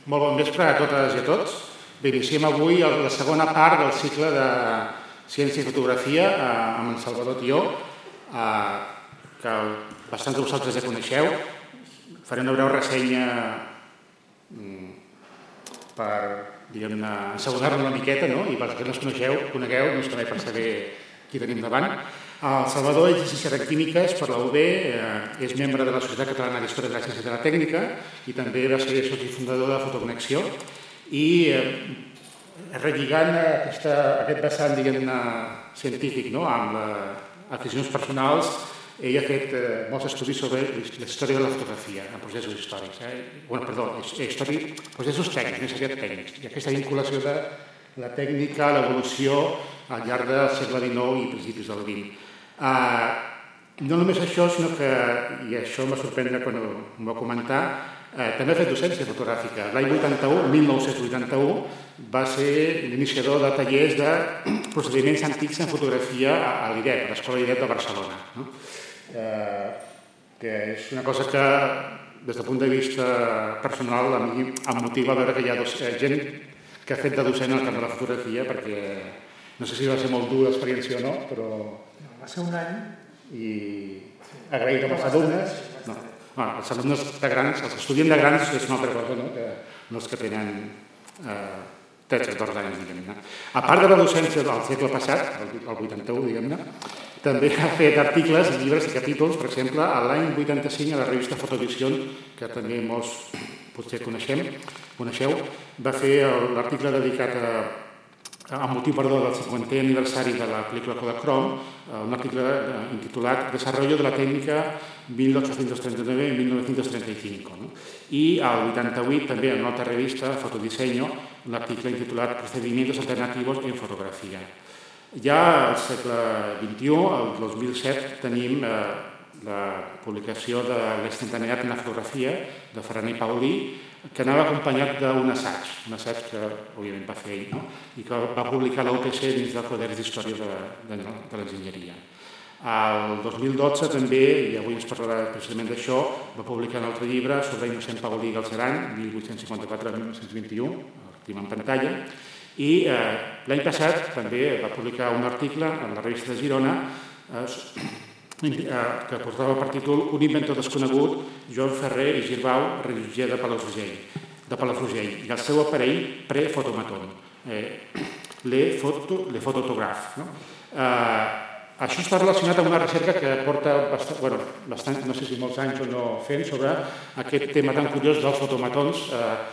Molt bon vespre a totes i a tots. Bé, iniciem avui la segona part del cicle de Ciència i Fotografia amb en Salvador Tió, que bastants de vosaltres ja coneixeu. Faré una breu ressenya per, diguem-ne, assegurar-lo una miqueta, no? I perquè no ens conegueu, doncs també per saber qui tenim davant. El Salvador és llicenciat en Químiques per la UB, és membre de la Societat Catalana d'Història de la Ciència i de la Tècnica i també va ser soci fundador de Fotoconnexió. I relligant aquest vessant, diguem-ne, científic, amb aficions personals, ell ha fet molts estudis sobre la història de la fotografia en processos històrics. Processos tècnics, més aviat tècnics. I aquesta vinculació de la tècnica, l'evolució al llarg del segle XIX i principis del XX. No només això, sinó que, i això em va sorprendre quan ho va comentar, també ha fet docència fotogràfica. L'any 1981, va ser l'iniciador de tallers de procediments antics en fotografia a l'IDEP, a l'Escola IDEP de Barcelona. Que és una cosa que, des del punt de vista personal, a mi em motiva veure que hi ha gent que ha fet de docent en el camp de la fotografia, perquè no sé si va ser molt dur l'experiència o no, però... Va ser un any. I agraït als alumnes. Els alumnes de grans, els estudiants de grans és una altra cosa, no els que tenen 13-14 anys, diguem-ne. A part de la docència del segle passat, el 81, diguem-ne, també ha fet articles, llibres i capítols, per exemple, l'any 85 a la revista Fotovisió, que també molts potser coneixeu, va fer l'article dedicat amb motiu del 50è aniversari de la pel·lícula Kodachrome, un article intitulat Desarrollo de la técnica 1839 y 1935. I al 88 també en una altra revista, Fotodiseño, un article intitulat Procedimientos alternativos en fotografia. Ja al segle XXI, el 2007, tenim la publicació de l'Instantaneïtat en la fotografia de Ferran i Paulí, que anava acompanyat d'un assaig que, òbviament, va fer ell, i que va publicar a la UPC dins del quadern d'Història de l'Enginyeria. El 2012 també, i avui ens parlarà precisament d'això, va publicar un altre llibre sobre Innocent Paulí Galceran, 1854-1921, el tenim en pantalla, i l'any passat també va publicar un article en la revista de Girona que portava per títol Un inventor desconegut, Joan Ferrer i Girbau, rellotger de Palafrugell, i el seu aparell pre-fotomaton, le fototograf. Això està relacionat amb una recerca que porta bastant, no sé si molts anys o no, fent sobre aquest tema tan curiós dels fotomatons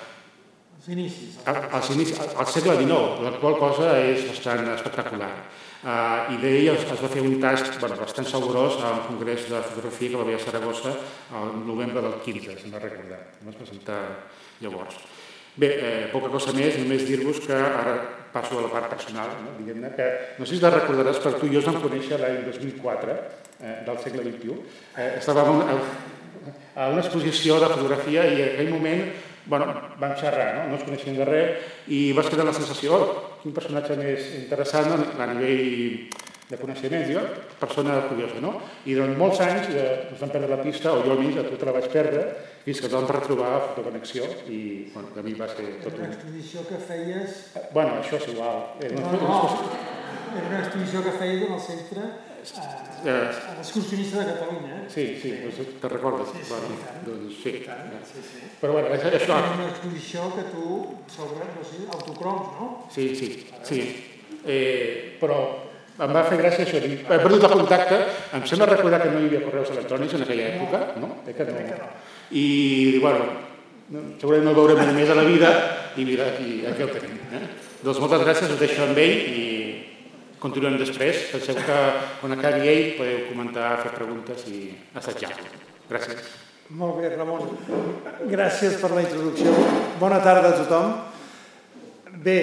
al segle XIX, la qual cosa és bastant espectacular. I d'ell es va fer un tast bastant saborós a un congrés de fotografia que va haver a Saragossa el novembre del 15, si no recordar. Em vaig presentar llavors. Bé, poca cosa més, només dir-vos que ara passo a la part personal, diguem-ne, que no sé si la recordaràs, però tu i jo ens vam conèixer l'any 2004 del segle XXI. Estàvem a una exposició de fotografia i en aquell moment vam xerrar, no ens coneixíem de res, i vas quedar la sensació, quin personatge més interessant a nivell de coneixements, persona curiosa, no? I durant molts anys ens vam perdre la pista, o jo almenys a tu te la vaig perdre, fins que ens vam retrobar a Fotoconnexió i a mi va ser tot un... Era una exposició que feies... Bueno, això és igual. No, era una exposició que feies en el centre excursionista de Catalunya. Sí, te recordes? Sí. Però bé, això... Era una exposició que tu sobre autocroms, no? Sí. Però em va fer gràcia això. He perdut el contacte. Em sembla recordar que no hi havia correus electrònics en aquella època, no? I, bueno, segurament no el veurem mai més a la vida i mira, aquí el tenim. Doncs moltes gràcies, us deixo amb ell i continuem després. Penseu que quan acabi ell podeu comentar, fer preguntes i assajar-lo. Gràcies. Molt bé, Ramon. Gràcies per la introducció. Bona tarda a tothom. Bé,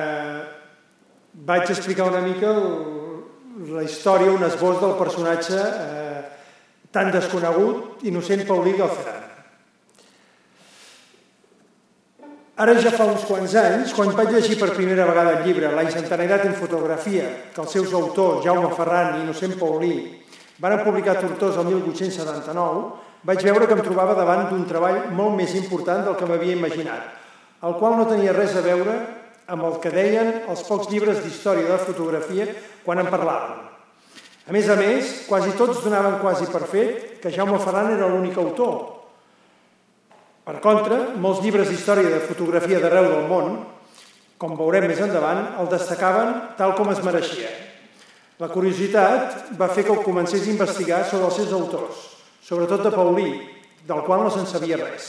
vaig explicar una mica la història, un esbós del personatge tan desconegut, Innocent Paulí Galceran. Ara ja fa uns quants anys, quan vaig llegir per primera vegada el llibre La Instantaneïtat en fotografia, que els seus autors, Jaume Ferran i Innocent Paulí, van publicar a Tortosa el 1879, vaig veure que em trobava davant d'un treball molt més important del que m'havia imaginat. el qual no tenia res a veure amb el que deien els pocs llibres d'història de la fotografia quan en parlaven. A més, quasi tots donaven quasi per fet que Jaume Ferran era l'únic autor. Per contra, molts llibres d'història de fotografia d'arreu del món, com veurem més endavant, el destacaven tal com es mereixia. La curiositat va fer que comencés a investigar sobre els seus autors, sobretot de Paulí, del qual no se'n sabia res.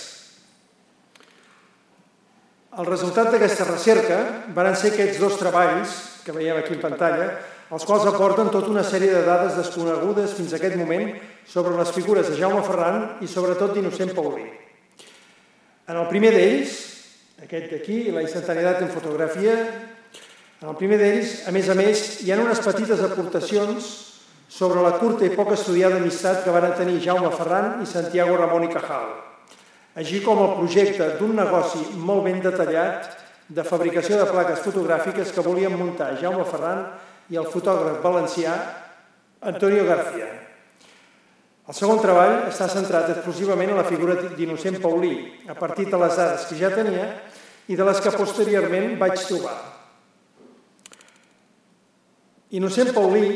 El resultat d'aquesta recerca van ser aquests dos treballs, que veiem aquí en pantalla, els quals aporten tota una sèrie de dades desconegudes fins a aquest moment sobre les figures de Jaume Ferran i sobretot d'Innocent Paulí. En el primer d'ells, aquest d'aquí, la instantaneïtat en fotografia, en el primer d'ells, a més, hi ha unes petites aportacions sobre la curta i poc estudiada amistat que van tenir Jaume Ferran i Santiago Ramon i Cajal, així com el projecte d'un negoci molt ben detallat de fabricació de plaques fotogràfiques que volien muntar Jaume Ferran i el fotògraf valencià Antonio García. El segon treball està centrat exclusivament en la figura d'Innocent Paulí, a partir de les dades que ja tenia i de les que posteriorment vaig trobar. Innocent Paulí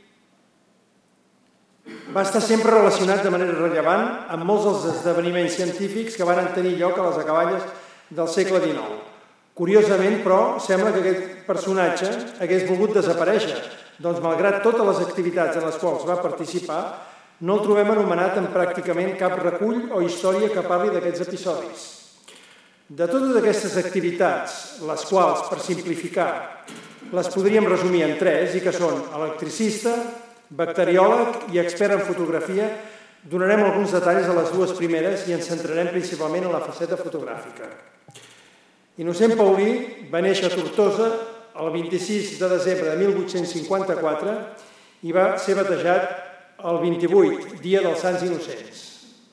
va estar sempre relacionat de manera rellevant amb molts dels esdeveniments científics que van tenir lloc a les acaballes del segle XIX. Curiosament, però, sembla que aquest personatge hagués volgut desaparèixer, doncs, malgrat totes les activitats en les quals va participar, no el trobem anomenat en pràcticament cap recull o història que parli d'aquests episodis. De totes aquestes activitats, les quals, per simplificar, les podríem resumir en tres, i que són electricista, bacteriòleg i expert en fotografia, donarem alguns detalls a les dues primeres i ens centrarem principalment en la faceta fotogràfica. Innocent Paulí va néixer a Tortosa el 26 de desembre de 1854 i va ser batejat el 28, dia dels Sants Innocents.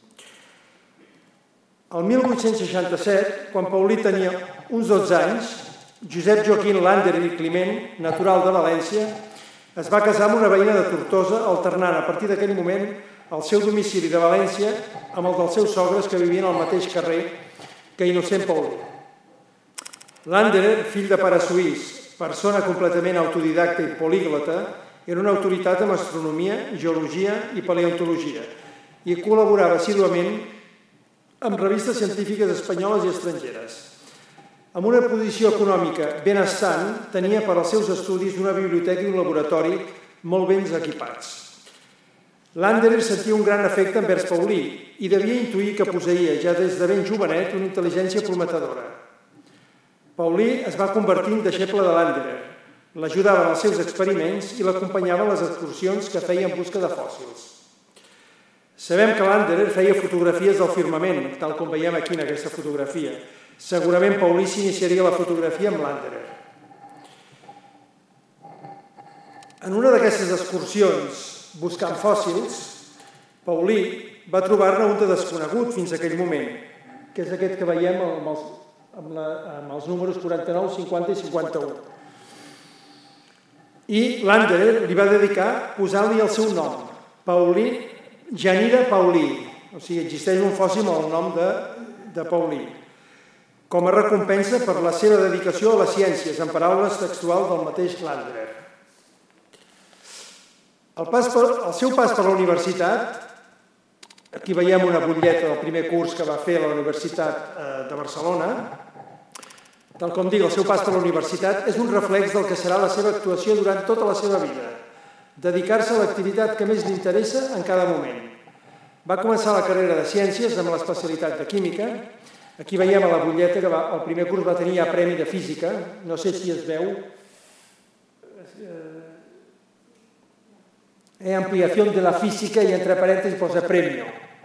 El 1867, quan Paulí tenia uns 12 anys, Josep Joaquín Lander i Climent, natural de València, es va casar amb una veïna de Tortosa, alternant a partir d'aquell moment el seu domicili de València amb el dels seus sogres que vivien al mateix carrer que Innocent Paulí. Lander, fill de pare suís, persona completament autodidacta i políglota, era una autoritat en astronomia, geologia i paleontologia i col·laborava assíduament amb revistes científiques espanyoles i estrangeres. Amb una posició econòmica benestant, tenia per als seus estudis una biblioteca i un laboratori molt ben equipats. Lander sentia un gran afecte envers Paulí i devia intuir que posseïa, ja des de ben jovenet, una intel·ligència prometedora. Paulí es va convertir en deixeble de Lander, l'ajudava en els seus experiments i l'acompanyava en les excursions que feia en busca de fòssils. Sabem que Lander feia fotografies del firmament, tal com veiem aquí en aquesta fotografia. Segurament Paulí s'iniciaria la fotografia amb Lander. En una d'aquestes excursions buscant fòssils, Paulí va trobar-ne un de desconegut fins a aquell moment, que és aquest que veiem amb els números 49, 50 i 51. I Lander li va dedicar posant-li el seu nom, Paulí Janira Paulí. O sigui, existeix un fòssil amb el nom de Paulí, com a recompensa per la seva dedicació a les ciències, en paraules textuals del mateix Lander. El seu pas per la universitat, aquí veiem una butlleta del primer curs que va fer a la Universitat de Barcelona, tal com dic, el seu pas per la universitat és un reflex del que serà la seva actuació durant tota la seva vida, dedicar-se a l'activitat que més li interessa en cada moment. Va començar la carrera de ciències amb l'especialitat de química. Aquí veiem a la butlleta que el primer curs va tenir ja premi de física, no sé si es veu. Ampliación de la física i entre parèntesis posa premio.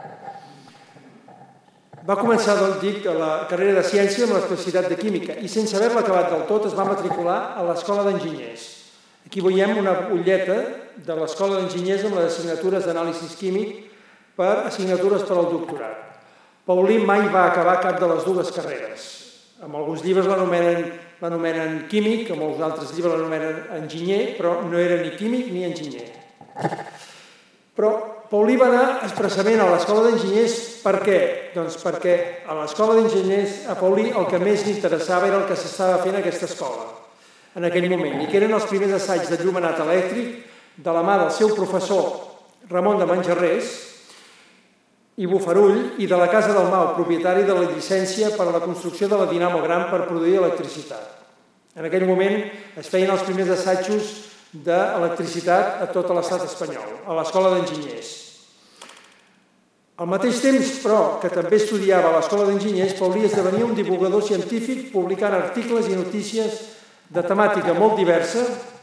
Va començar, dic, la carrera de ciència amb l'especialitat de química i sense haver-la acabat del tot es va matricular a l'Escola d'Enginyers. Aquí veiem una butlleta de l'Escola d'Enginyers amb les assignatures d'anàlisi químic per assignatures per al doctorat. Paulí mai va acabar cap de les dues carreres. En alguns llibres l'anomenen químic, en molts altres llibres l'anomenen enginyer, però no era ni químic ni enginyer. Però Paulí va anar expressament a l'Escola d'Enginyers per què? Doncs perquè a l'Escola d'Enginyers, a Paulí, el que més li interessava era el que s'estava fent a aquesta escola en aquell moment, i que eren els primers assaigs d'enllumenat elèctric de la mà del seu professor Ramon de Manjarrés i Bofarull i de la Casa del Mau, propietari de la llicència per a la construcció de la dinamo gran per produir electricitat. En aquell moment es feien els primers assajos d'electricitat a tot l'estat espanyol, a l'Escola d'Enginyers. Al mateix temps, però, que també estudiava a l'Escola d'Enginyers, Paulí esdevenia un divulgador científic publicant articles i notícies de temàtica molt diversa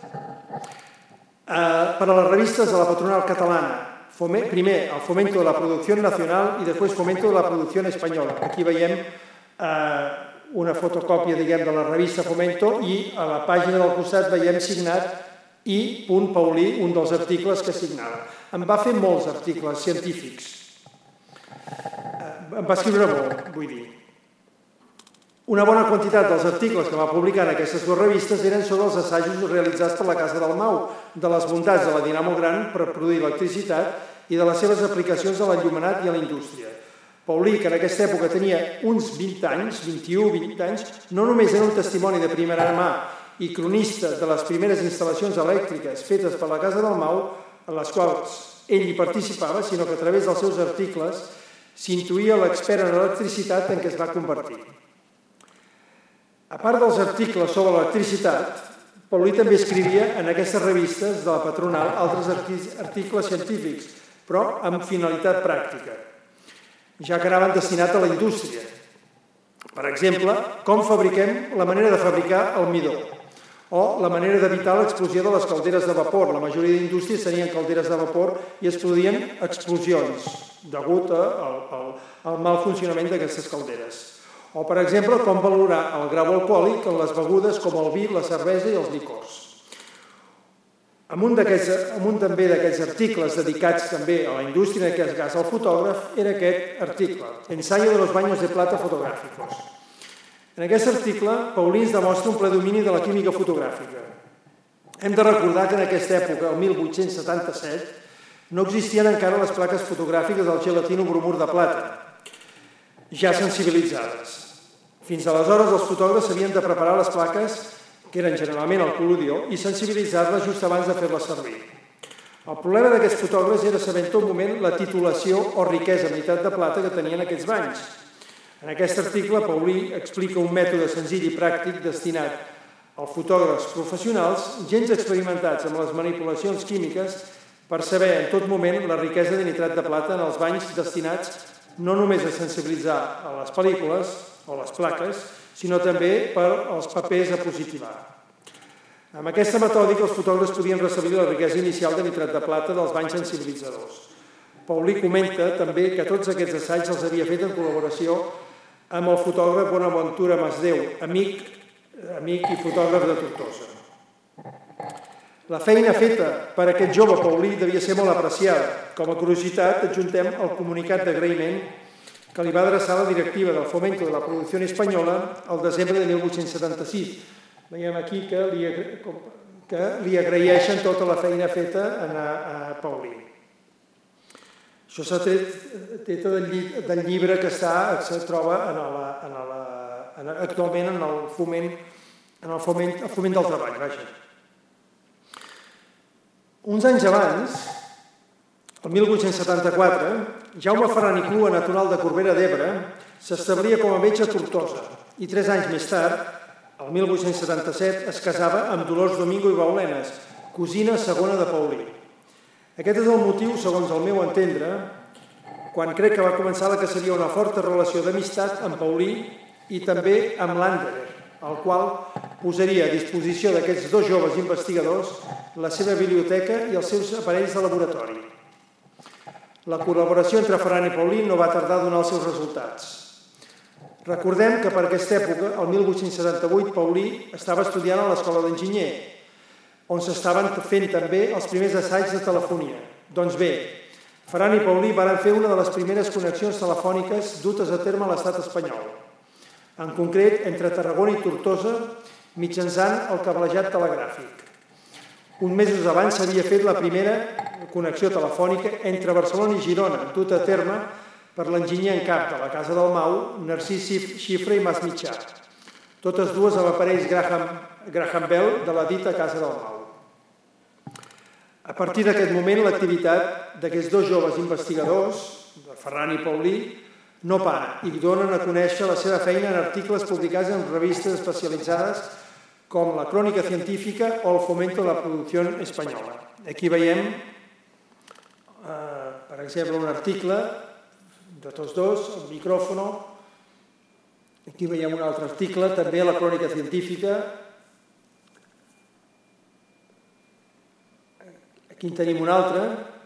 per a les revistes de la patronal catalana. Primer, el Fomento de la Producción Nacional i després Fomento de la Producción Española. Aquí veiem una fotocòpia, diguem, de la revista Fomento i a la pàgina del costat veiem signat I. Paulí, un dels articles que signava. En va fer molts articles científics. En va escriure molt, vull dir. Una bona quantitat dels articles que va publicar en aquestes dues revistes eren sobre els assajos realitzats per la Casa del Mau, de les bondats de la dinamo gran per produir electricitat i de les seves aplicacions a l'enllumenat i a la indústria. Paulí, que en aquesta època tenia uns 20 anys, 21-20 anys, no només era un testimoni de primera mà i cronista de les primeres instal·lacions elèctriques fetes per la Casa del Mau, en les quals ell hi participava, sinó que a través dels seus articles s'intuïa l'expert en electricitat en què es va convertir. A part dels articles sobre l'electricitat, Paulí també escrivia en aquestes revistes de la patronal altres articles científics, però amb finalitat pràctica, ja que anaven destinats a la indústria. Per exemple, com fabriquem la manera de fabricar el midó, o la manera d'evitar l'explosió de les calderes de vapor. La majoria d'indústries tenien calderes de vapor i es produïen explosions degut al mal funcionament d'aquestes calderes. O, per exemple, com valorar el grau alcohòlic en les begudes com el vi, la cervesa i els licors. En un també d'aquests articles dedicats també a la indústria, en aquest cas al fotògraf, era aquest article, Ensayo de los baños de plata fotográficos. En aquest article, Paulí ens demostra un predomini de la química fotogràfica. Hem de recordar que en aquesta època, el 1877, no existien encara les plaques fotogràfiques del gelatinobromur de plata, ja sensibilitzades. Fins aleshores, els fotògrafs havien de preparar les plaques, que eren generalment el col·ludió, i sensibilitzar-les just abans de fer-les servir. El problema d'aquests fotògrafs era saber en tot moment la titulació o riquesa en unitat de plata que tenien aquests banys. En aquest article, Paulí explica un mètode senzill i pràctic destinat als fotògrafs professionals, gens experimentats amb les manipulacions químiques, per saber en tot moment la riquesa de nitrat de plata en els banys destinats no només a sensibilitzar a les pel·lícules o les plaques, sinó també per als papers a positivar. Amb aquesta metòdica, els fotògrafs podien restablir la riquesa inicial de nitrat de plata dels banys sensibilitzadors. Paulí comenta també que tots aquests assaigs els havia fet en col·laboració amb el fotògraf Bonaventura Masdeu, amic i fotògraf de Tortosa. La feina feta per aquest jove Paulí devia ser molt apreciada. Com a curiositat, adjuntem el comunicat d'agraïment que li va adreçar la directiva del Fomento de la Producción Española el desembre de 1876. Veiem aquí que li agraeixen tota la feina feta a Paulí. Això s'ha tret del llibre que es troba actualment en el foment del treball. Uns anys abans, el 1874, Jaume Ferran i Clua, natural de Corbera d'Ebre, s'establia com a metge a Tortosa i 3 anys més tard, el 1877, es casava amb Dolors Domingo i Baulenes, cosina segona de Paulí. Aquest és el motiu, segons el meu entendre, quan crec que va començar la que seria una forta relació d'amistat amb Paulí i també amb Landerer, el qual posaria a disposició d'aquests dos joves investigadors la seva biblioteca i els seus aparells de laboratori. La col·laboració entre Ferran i Paulí no va tardar a donar els seus resultats. Recordem que per aquesta època, el 1878, Paulí estava estudiant a l'Escola d'Enginyer, on s'estaven fent també els primers assaigs de telefonia. Doncs bé, Ferran i Paulí van fer una de les primeres connexions telefòniques dutes a terme a l'estat espanyol, en concret entre Tarragona i Tortosa, mitjançant el cablejat telegràfic. uns mesos abans s'havia fet la primera connexió telefònica entre Barcelona i Girona, duta a terme per l'enginyer en cap de la Casa del Mau, Narcís Xifra i Mas Mitjà, totes dues amb aparells Graham Bell de la dita Casa del Mau. A partir d'aquest moment, l'activitat d'aquests dos joves investigadors, de Ferran i Paulí, no para i donen a conèixer la seva feina en articles publicats en revistes especialitzades com la Crònica Científica o el Fomento de la Producció Espanyola. Aquí veiem, per exemple, un article de tots dos, el micròfono. Aquí veiem un altre article, també a la Crònica Científica. Aquí en tenim un altre,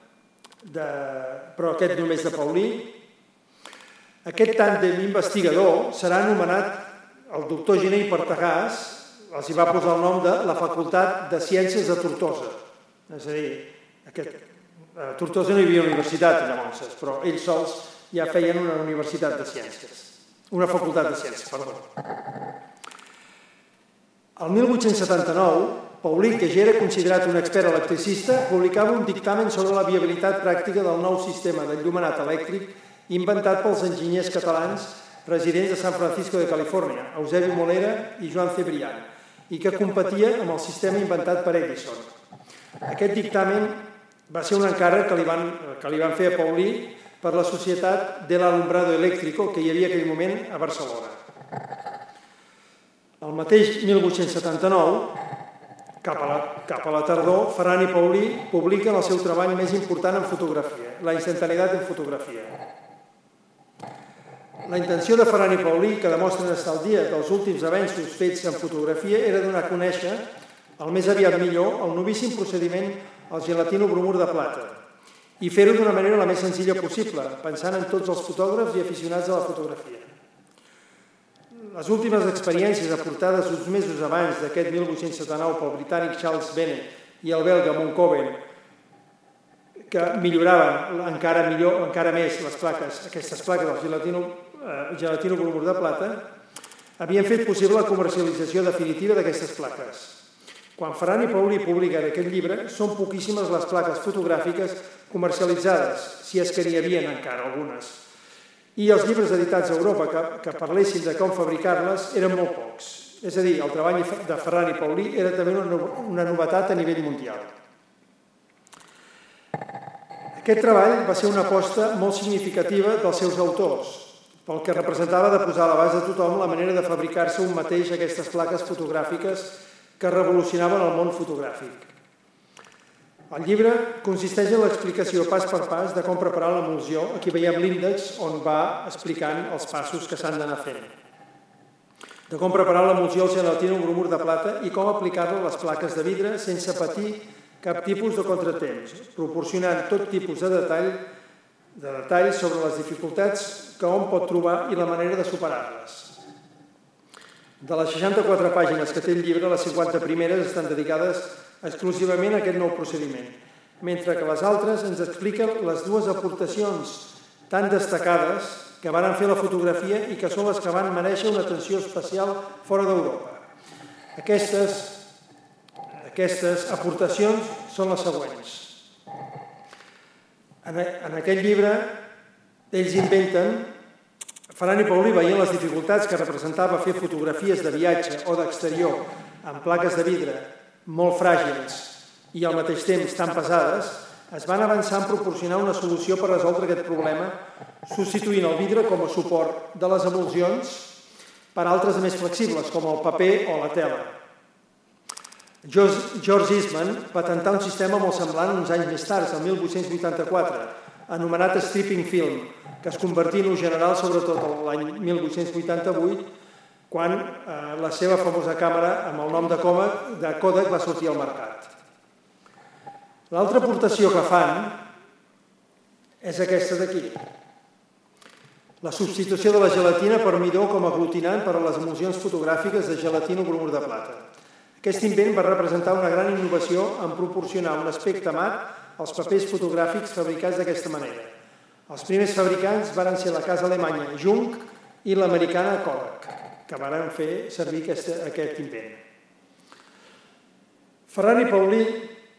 però aquest només de Paulí. Aquest tàndem investigador serà anomenat el doctor Giner i Partagàs, els hi va posar el nom de la Facultat de Ciències de Tortosa. És a dir, a Tortosa no hi havia universitat llavors, però ells sols ja feien una universitat de ciències. Una facultat de ciències, perdó. El 1879, Paulí, que ja era considerat un expert electricista, publicava un dictamen sobre la viabilitat pràctica del nou sistema d'enllumenat elèctric inventat pels enginyers catalans residents de San Francisco de Califòrnia, Eusebi Molera i Joan Cebrián, i que competia amb el sistema inventat per Edison. Aquest dictamen va ser un encàrrec que li van fer a Paulí per la Societat de l'Alumbrado Eléctrico que hi havia en aquell moment a Barcelona. El mateix 1879, cap a la tardor, Ferran i Paulí publiquen el seu treball més important en fotografia, la instantanitat en fotografia. La intenció de Ferran i Paulí, que demostren estar al dia dels últims avenços fets en fotografia, era donar a conèixer, el més aviat millor, el novíssim procediment al gelatinobromur de plata i fer-ho d'una manera la més senzilla possible, pensant en tots els fotògrafs i aficionats a la fotografia. Les últimes experiències aportades uns mesos abans d'aquest 1879 pel britànic Charles Bennett i el belga Moncoven, que milloraven encara més aquestes plaques del gelatinobromur de plata, havien fet possible la comercialització definitiva d'aquestes plaques. Quan Ferran i Paulí publiquen aquest llibre, són poquíssimes les plaques fotogràfiques comercialitzades, si és que n'hi havia encara algunes. I els llibres editats a Europa que parlessin de com fabricar-les eren molt pocs. És a dir, el treball de Ferran i Paulí era també una novetat a nivell mundial. Aquest treball va ser una aposta molt significativa dels seus autors, pel que representava de posar a l'abast de tothom la manera de fabricar-se un mateix aquestes plaques fotogràfiques que revolucionaven el món fotogràfic. El llibre consisteix en l'explicació pas per pas de com preparar l'emulsió. Aquí veiem l'índex on va explicant els passos que s'han d'anar fent. De com preparar l'emulsió al gelatinobromur de plata i com aplicar-la a les plaques de vidre sense patir cap tipus de contratemps, proporcionant tot tipus de detalls sobre les dificultats que hom pot trobar i la manera de superar-les. De les 64 pàgines que té el llibre, les 50 primeres estan dedicades exclusivament a aquest nou procediment, mentre que les altres ens expliquen les dues aportacions tan destacades que van fer la fotografia i que són les que van mereixer una atenció especial fora d'Europa. Aquestes aportacions són les següents. En aquest llibre, ells inventen, Ferran i Paulí, veient les dificultats que representava fer fotografies de viatge o d'exterior amb plaques de vidre molt fràgils i al mateix temps tan pesades, es van avançar en proporcionar una solució per resoldre aquest problema, substituint el vidre com a suport de les emulsions per altres més flexibles, com el paper o la tela. George Eastman patentar un sistema molt semblant uns anys més tard, el 1884, anomenat stripping film, que es convertí en un general sobretot l'any 1888, quan la seva famosa càmera amb el nom de Kodak va sortir al mercat. L'altra aportació que fan és aquesta d'aquí. La substitució de la gelatina per midó com a aglutinant per a les emulsions fotogràfiques de gelatinobromur de plata. Aquest invent va representar una gran innovació en proporcionar un aspecte mat als papers fotogràfics fabricats d'aquesta manera. Els primers fabricants van ser la casa alemanya Jung i l'americana Kodak, que van fer servir aquest invent. Ferran i Paulí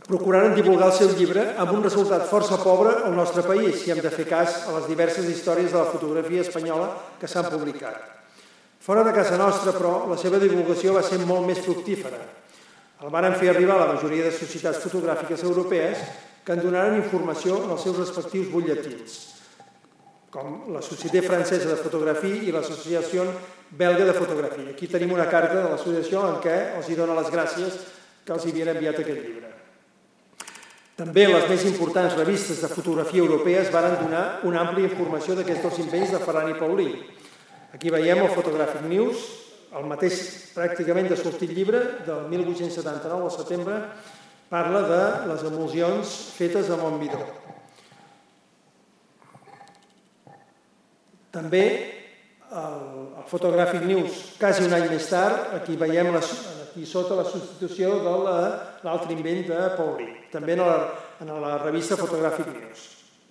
procuraren divulgar el seu llibre amb un resultat força pobre al nostre país, si hem de fer cas a les diverses històries de la fotografia espanyola que s'han publicat. Fora de casa nostra, però, la seva divulgació va ser molt més fructífera. El varen fer arribar a la majoria de societats fotogràfiques europees que en donaren informació en els seus respectius butlletins, com la Société Française de Fotografia i l'Associació Belga de Fotografia. Aquí tenim una carta de l'associació en què els dona les gràcies que els havien enviat aquest llibre. També les més importants revistes de fotografia europees varen donar una àmplia informació d'aquests dos invents de Ferran i Paulí. Aquí veiem el Photographic News, el mateix pràcticament de sortit llibre del 1879, al setembre, parla de les emulsions fetes amb el midó. També el Photographic News, quasi un any més tard, aquí veiem aquí sota la substitució de l'altre invent de Paulí, també en la revista Photographic News.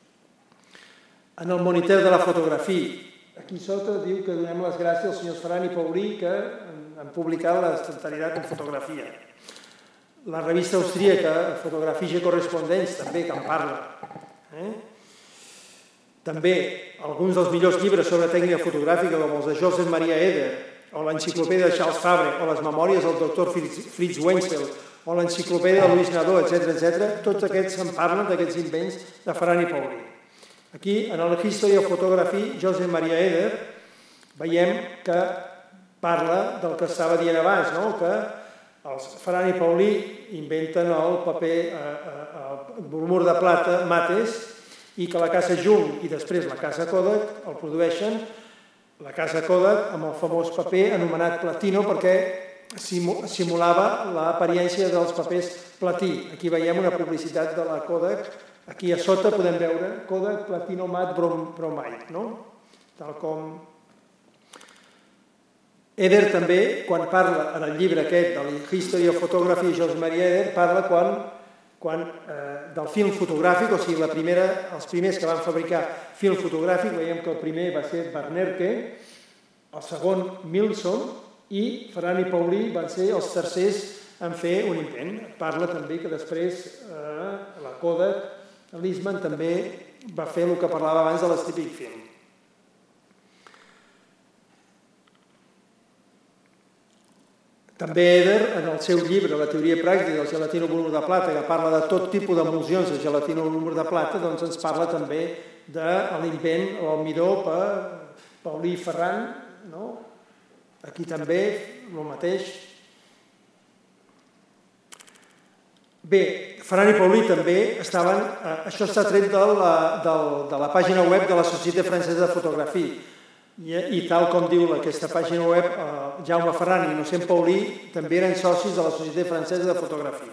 En el Moniteur de la Fotografia, aquí sota diu que donem les gràcies als senyors Ferran i Paulí que han publicat l'estantaritat en fotografia. La revista austríaca, Fotografische Correspondenz, també que en parla. També alguns dels millors llibres sobre tècnica fotogràfica, com els de Josep Maria Eder, o l'enciclopèdia de Charles Fabre, o les memòries del doctor Fritz Wenzel, o l'enciclopèdia de Louis Nadeau, etc., tots aquests se'n parlen d'aquests invents de Ferran i Paulí. Aquí, en el History of Photography, Josep Maria Eder, veiem que parla del que estava dient abans, que els Ferran i Paulí inventen el paper, el bromur de plata, mates, i que la casa Jung i després la casa Kodak el produeixen, la casa Kodak amb el famós paper anomenat platino perquè simulava l'apariència dels papers platí. Aquí veiem una publicitat de la Kodak, aquí a sota podem veure Kodak Platino Matte Bromide, tal com... Eder també, quan parla en el llibre aquest de la History of Photography, Josep Maria Eder, parla del film fotogràfic, o sigui, els primers que van fabricar film fotogràfic, veiem que el primer va ser Barnерke, el segon Milson, i Ferran i Paulí van ser els tercers en fer un intent. Parla també que després la Kodak, l'Eastman, també va fer el que parlava abans de l'Estípic Film. També Eder, en el seu llibre La teoria pràctica del gelatinobromur de plata, que parla de tot tipus d'emulsions de gelatinobromur de plata, doncs ens parla també de l'invent o el midó per Paulí i Ferran. Aquí també el mateix. Bé, Ferran i Paulí també estaven... Això està tret de la pàgina web de la Société Française de Fotografia. I tal com diu aquesta pàgina web, Jaume Ferran i Innocent Paulí també eren socis de la Societat Francesa de Fotografia.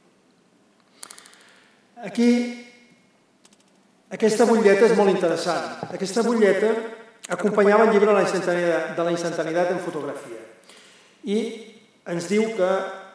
Aquí, aquesta butlleta és molt interessant. Aquesta butlleta acompanyava el llibre de la instantaneïtat en fotografia i ens diu que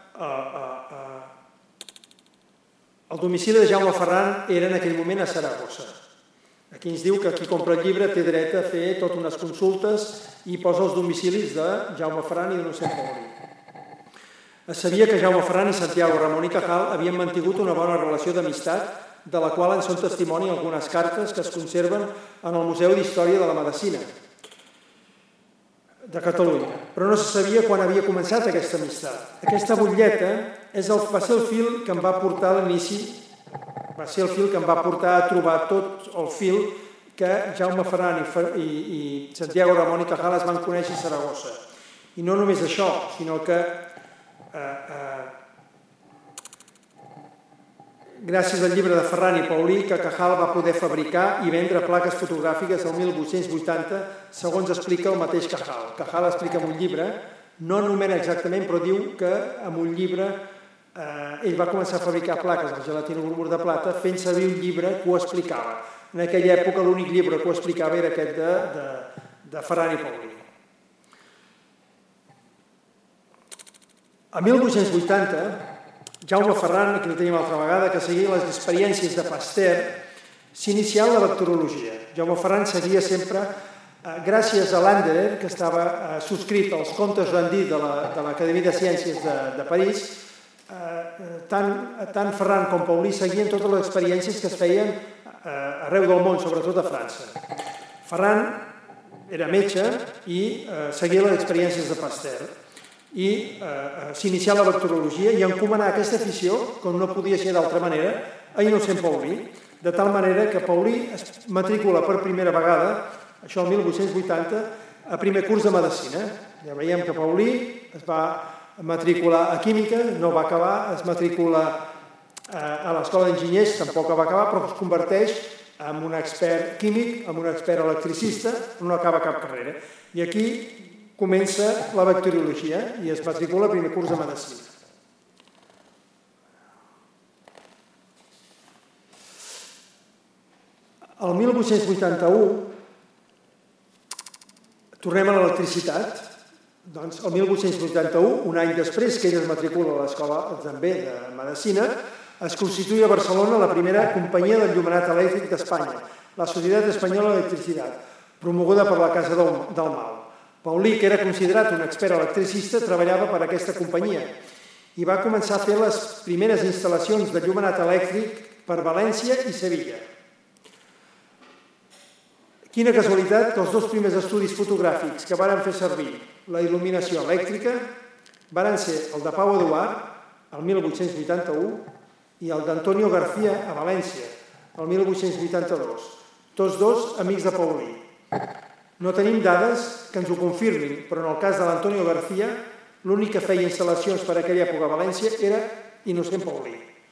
el domicili de Jaume Ferran era en aquell moment a Saragossa. Aquí ens diu que qui compra el llibre té dret a fer totes unes consultes i posa els domicilis de Jaume Ferran i d'Innocent Paulí. Es sabia que Jaume Ferran i Santiago Ramon i Cajal havien mantingut una bona relació d'amistat, de la qual en són testimoni algunes cartes que es conserven en el Museu d'Història de la Medicina de Catalunya. Però no se sabia quan havia començat aquesta amistat. Aquesta butlleta va ser el fil que em va portar a l'inici, va ser el fil que em va portar a trobar tot el fil que Jaume Ferran i Santiago Ramon i Cajal es van conèixer a Saragossa. I no només això, sinó que gràcies al llibre de Ferran i Paulí que Cajal va poder fabricar i vendre plaques fotogràfiques el 1880, segons explica el mateix Cajal. Cajal explica en un llibre, no anomena exactament, però diu que en un llibre ell va començar a fabricar plaques de gelatinobromur de plata fent servir un llibre que ho explicava. En aquella època l'únic llibre que ho explicava era aquest de Ferran i Paulí. A 1880, Jaume Ferran, aquí el tenim altra vegada, que seguia les experiències de Pasteur, s'inicià en la bacteriologia. Jaume Ferran seguia sempre, gràcies a Landerer, que estava subscrit als comptes rendits de l'Acadèmia de Ciències de París, tant Ferran com Paulí seguien totes les experiències que es feien arreu del món, sobretot a França. Ferran era metge i seguia les experiències de Pasteur i s'inicià la bacteriologia i encomanà aquesta afició, com no podia ser d'altra manera, a Innocent Paulí, de tal manera que Paulí es matricula per primera vegada, això el 1880, a primer curs de medicina. Ja veiem que Paulí es va matricular a química, no va acabar, es matricula a l'escola d'enginyers, tampoc va acabar, però es converteix en un expert químic, en un expert electricista, però no acaba cap carrera. I aquí comença la bacteriologia i es matricula a primer curs de medicina. El 1881, tornem a l'electricitat, doncs el 1881, un any després que ell es matricula a l'escola també de medicina, es constituïa a Barcelona la primera companyia d'enllumenat elèctric d'Espanya, la Societat Espanyola d'Electricitat, promoguda per la Casa del Mal. Paulí, que era considerat un expert electricista, treballava per aquesta companyia i va començar a fer les primeres instal·lacions d'enllumenat elèctric per València i Sevilla. Quina casualitat que els dos primers estudis fotogràfics que varen fer servir la il·luminació elèctrica varen ser el de Pau Eduard, el 1881, i el d'Antonio García a València, el 1882, tots dos amics de Paulí. No tenim dades que ens ho confirmin, però en el cas de l'Antonio García, l'únic que feia instal·lacions per aquella època a València era Innocent Paulí.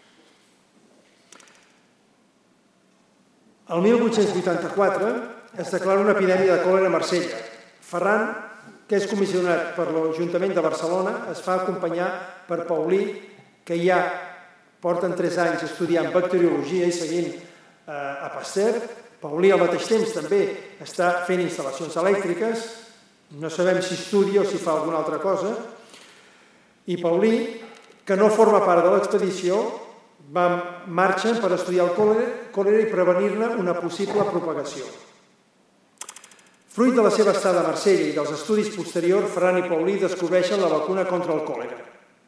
El 1884 es declara una epidèmia de còlera a Marsella. Ferran, que és comissionat per l'Ajuntament de Barcelona, es fa acompanyar per Paulí, que ja porten 3 anys estudiant bacteriologia i seguint a Pasteur. Paulí al mateix temps també està fent instal·lacions elèctriques, no sabem si estudia o si fa alguna altra cosa, i Paulí, que no forma part de l'expedició, marxa per estudiar el còlera i prevenir-ne una possible propagació. Fruit de la seva estada a Marsella i dels estudis posteriors, Ferran i Paulí descobreixen la vacuna contra el còlera.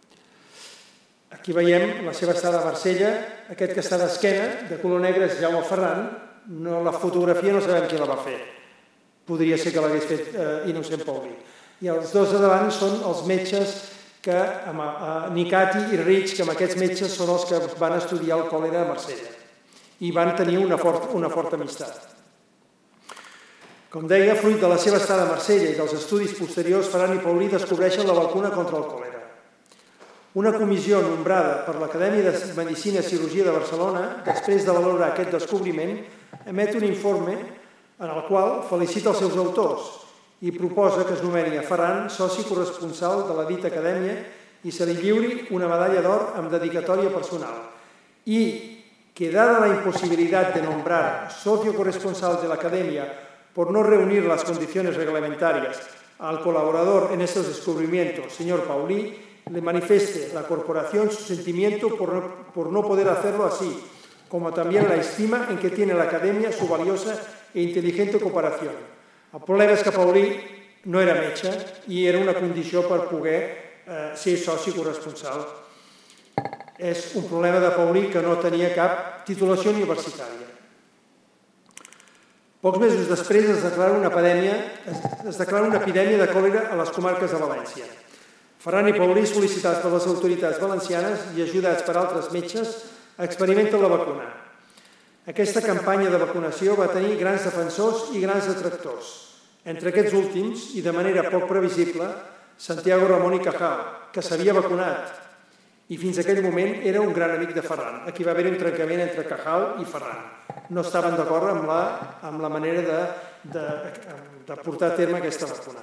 Aquí veiem la seva estada a Marsella, aquest que està d'esquena, de color negre, és Jaume Ferran, la fotografia no sabem qui la va fer, podria ser que l'hagués fet Innocent Paulí. I els dos de davant són els metges que, Nicati i Rich, que amb aquests metges són els que van estudiar el còlera a Marsella i van tenir una forta amistat. Com deia, fruit de la seva estada a Marsella i dels estudis posteriors, Ferran i Paulí descobreixen la vacuna contra el còlera. Una comissió nombrada per l'Acadèmia de Medicina i Cirurgia de Barcelona, després de valorar aquest descobriment, emet un informe en el qual felicita els seus autors i proposa que es nomeni a Ferran soci corresponsal de la dita acadèmia i se li lliuri una medalla d'or amb dedicatòria personal. Y que dada la imposibilidad de nombrar socio corresponsal de la academia por no reunir las condiciones reglamentarias al colaborador en estos descubrimientos, señor Paulí, le manifieste la corporación su sentimiento por no poder hacerlo así, como también la estima en que tiene la Academia su valiosa e inteligente cooperación. El problema és que Paulí no era metge i era una condició per poder ser soci corresponsal. És un problema de Paulí que no tenia cap titulació universitària. Pocs mesos després es declara una epidèmia de còlera a les comarques de València. Ferran i Paulí, sol·licitats per les autoritats valencianes i ajudats per altres metges, experimenten la vacuna. Aquesta campanya de vacunació va tenir grans defensors i grans detractors. Entre aquests últims, i de manera poc previsible, Santiago Ramon i Cajal, que s'havia vacunat i fins a aquell moment era un gran amic de Ferran. Aquí va haver un trencament entre Cajal i Ferran. No estaven d'acord amb la manera de portar a terme aquesta vacuna.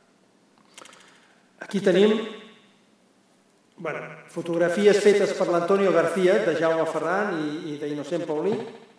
Aquí tenim fotografies fetes per l'Antonio García, de Jaume Ferran i d'Innocent Paulí.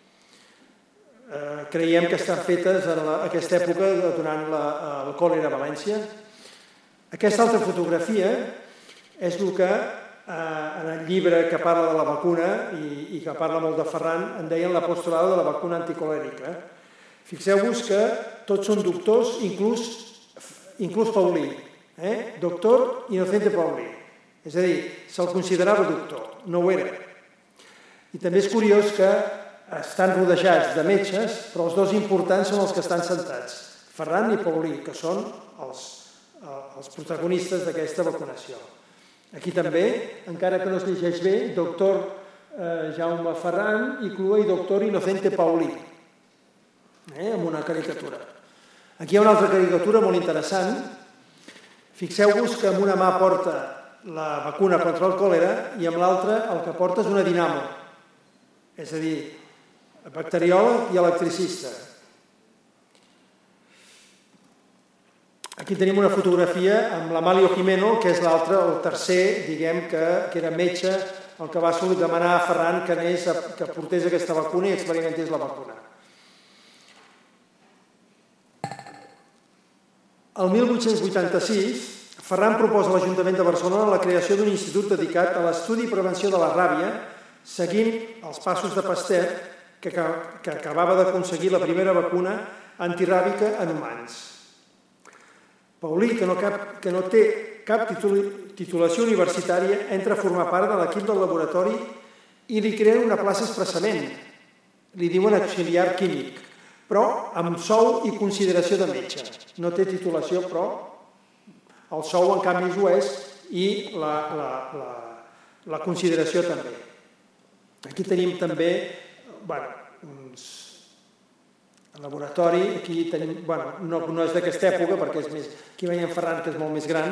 Creiem que estan fetes en aquesta època durant el còlera a València. Aquesta altra fotografia és el que en el llibre que parla de la vacuna i que parla molt de Ferran en deien l'apostolado de la vacuna anticolèrica. Fixeu-vos que tots són doctors, inclús Paulí. Doctor Innocente Paulí. És a dir, se'l considerava doctor, no ho era. I també és curiós que estan rodejats de metges, però els dos importants són els que estan sentats, Ferran i Paulí, que són els protagonistes d'aquesta vacunació. Aquí també, encara que no es llegeix bé, doctor Jaume Ferran i clua i doctor Inocente Paulí, amb una caricatura. Aquí hi ha una altra caricatura molt interessant. Fixeu-vos que amb una mà porta la vacuna contra el còlera i amb l'altra el que porta és una dinamo, és a dir, bacteriòleg i electricista. Aquí tenim una fotografia amb l'Amalio Gimeno, que és l'altre, el tercer, diguem, que era metge, el que va demanar a Ferran que portés aquesta vacuna i experimentés la vacuna. El 1886, Ferran proposa a l'Ajuntament de Barcelona la creació d'un institut dedicat a l'estudi i prevenció de la ràbia, seguint els passos de Pasteur, que acabava d'aconseguir la primera vacuna antiràbica en humans. Paulí, que no té cap titulació universitària, entra a formar part de l'equip del laboratori i li creen una plaça expressament. Li diuen auxiliar químic, però amb sou i consideració de metge. No té titulació, però el sou en canvi ho és i la consideració també. Aquí tenim també el laboratori, aquí tenim, no és d'aquesta època perquè és més, aquí veiem Ferran que és molt més gran.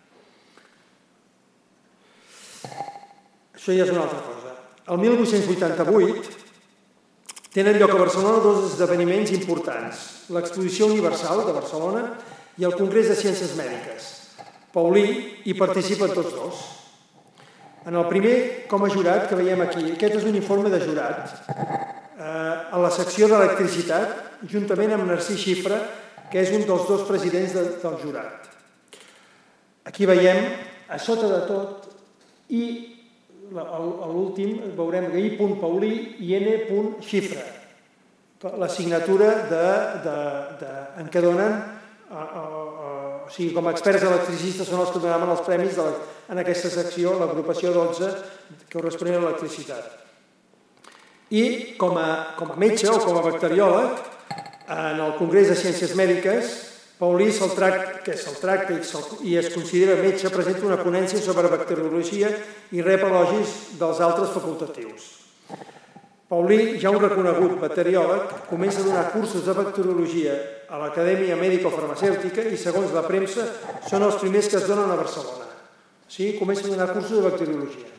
Això ja és una altra cosa. El 1888 tenen lloc a Barcelona dos esdeveniments importants, l'Exposició Universal de Barcelona i el Congrés de Ciències Mèdiques. Paulí hi participen tots dos. En el primer, com a jurat, que veiem aquí, aquest és un informe de jurat, a la secció d'electricitat, juntament amb Narcís Xifra, que és un dels dos presidents del jurat. Aquí veiem, a sota de tot, i a l'últim veurem que I.Paulí i N.Xifra, la signatura en què donen, o sigui, com a experts electricistes són els que donaven els premis en aquesta secció, l'agrupació 12, que corresponen a l'electricitat. I com a metge o com a bacteriòleg, en el Congrés de Ciències Mèdiques, Paulí que se'l tracta i es considera metge, presenta una ponència sobre bacteriologia i rep elogis dels altres facultatius. Paulí, ja un reconegut bacteriòleg, comença a donar cursos de bacteriologia a l'Acadèmia Mèdico-Farmacèutica i, segons la premsa, són els primers que es donen a Barcelona. O sigui, comença a donar cursos de bacteriologia.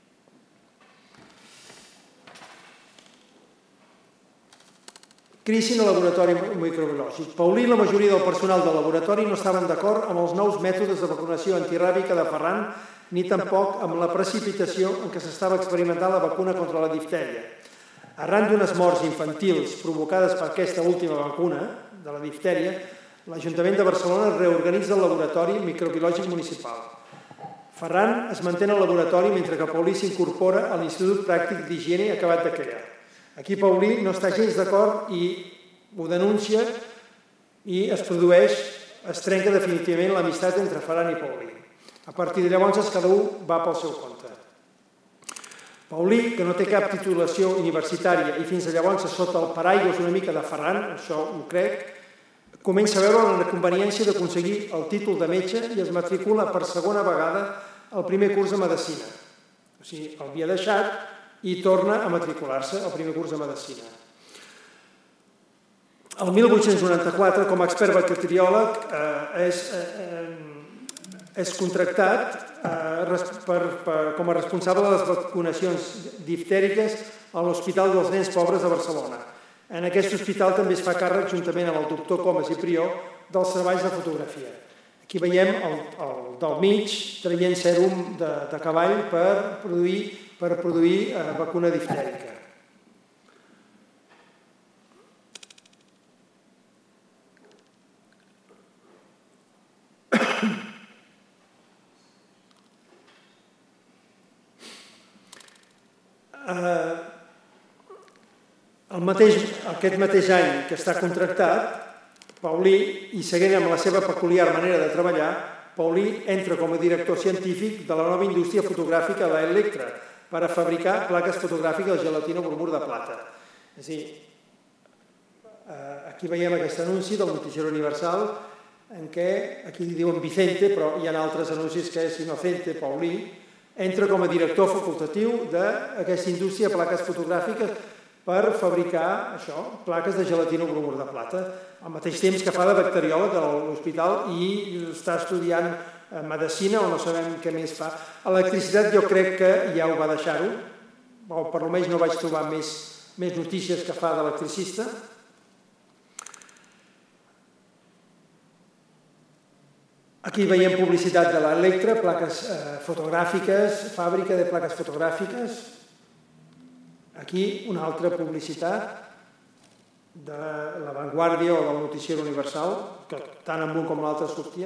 Crisi en el laboratori microbiològic. Paulí i la majoria del personal del laboratori no estaven d'acord amb els nous mètodes de vacunació antiràbica de Ferran ni tampoc amb la precipitació en què s'estava experimentant la vacuna contra la diftèria. Arran d'unes morts infantils provocades per aquesta última vacuna de la diftèria, l'Ajuntament de Barcelona reorganitza el laboratori microbiològic municipal. Ferran es manté al laboratori mentre que Paulí s'incorpora a l'Institut Pràctic d'Higiene acabat de crear. Aquí Paulí no està gens d'acord i ho denuncia i es trenca definitivament l'amistat entre Ferran i Paulí. A partir de llavors cada un va pel seu compte. Paulí, que no té cap titulació universitària i fins a llavors sota el paraigua una mica de Ferran, això ho crec, comença a veure la conveniència d'aconseguir el títol de metge i es matricula per segona vegada al primer curs de Medicina. O sigui, l'havia deixat i torna a matricular-se al primer curs de Medicina. El 1894, com a expert bacteriòleg, és contractat com a responsable de les vacunacions diftèriques a l'Hospital dels Nens Pobres de Barcelona. En aquest hospital també es fa càrrec, juntament amb el doctor Comas i Prió, dels treballs de fotografia. Aquí veiem el del mig traient sèrum de cavall per produir vacuna diftèrica. Aquest mateix any que està contractat, Paulí, i seguint amb la seva peculiar manera de treballar, Paulí entra com a director científic de la nova indústria fotogràfica, la Electra, per a fabricar plaques fotogràfiques de gelatina bromur de plata. És a dir, aquí veiem aquest anunci del Noticiero Universal en què, aquí li diuen Vicente, però hi ha altres anuncis que és Inocente Paulí, entra com a director facultatiu d'aquesta indústria de plaques fotogràfiques per fabricar això, plaques de gelatina bromur de plata, al mateix temps que fa de bacteriòleg a l'hospital i està estudiant medicina o no sabem què més fa. Electricitat jo crec que ja ho va deixar-ho, o per almenys no vaig trobar més notícies que fa d'electricista. Aquí veiem publicitat de l'Electra, plaques fotogràfiques, fàbrica de plaques fotogràfiques. Aquí una altra publicitat de La Vanguardia o del Noticiero Universal, que tant en un com l'altre sortia.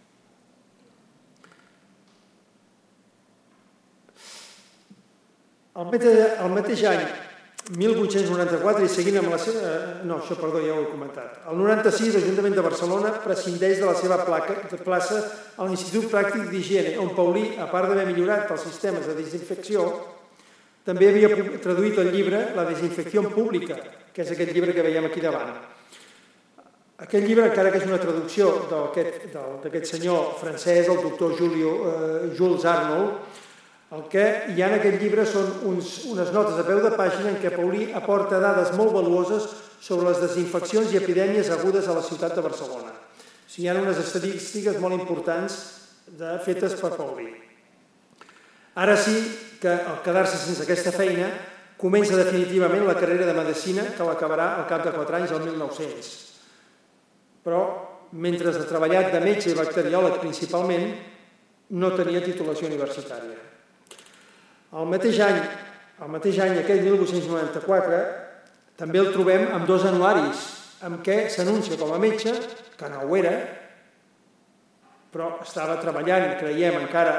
El mateix any, 1894, i seguint amb la seva... No, això, perdó, ja ho he comentat. El 96, l'Ajuntament de Barcelona prescindeix de la seva plaça a l'Institut Pràctic d'Higiene, on Paulí, a part d'haver millorat els sistemes de desinfecció, també havia traduït el llibre La desinfecció pública, que és aquest llibre que veiem aquí davant. Aquest llibre, encara que és una traducció d'aquest senyor francès, el doctor Jules Arnold, el que hi ha en aquest llibre són unes notes a peu de pàgina en què Paulí aporta dades molt valuoses sobre les desinfeccions i epidèmies agudes a la ciutat de Barcelona. O sigui, hi ha unes estadístiques molt importants fetes per Paulí. Ara sí que, al quedar-se sense aquesta feina, comença definitivament la carrera de medicina que l'acabarà al cap de 4 anys, el 1900. Però, mentre ha treballat de metge i bacteriòleg principalment, no tenia titulació universitària. El mateix any, aquell 1894, també el trobem amb 2 anuaris, en què s'anuncia com a metge, que no ho era, però estava treballant, creiem, encara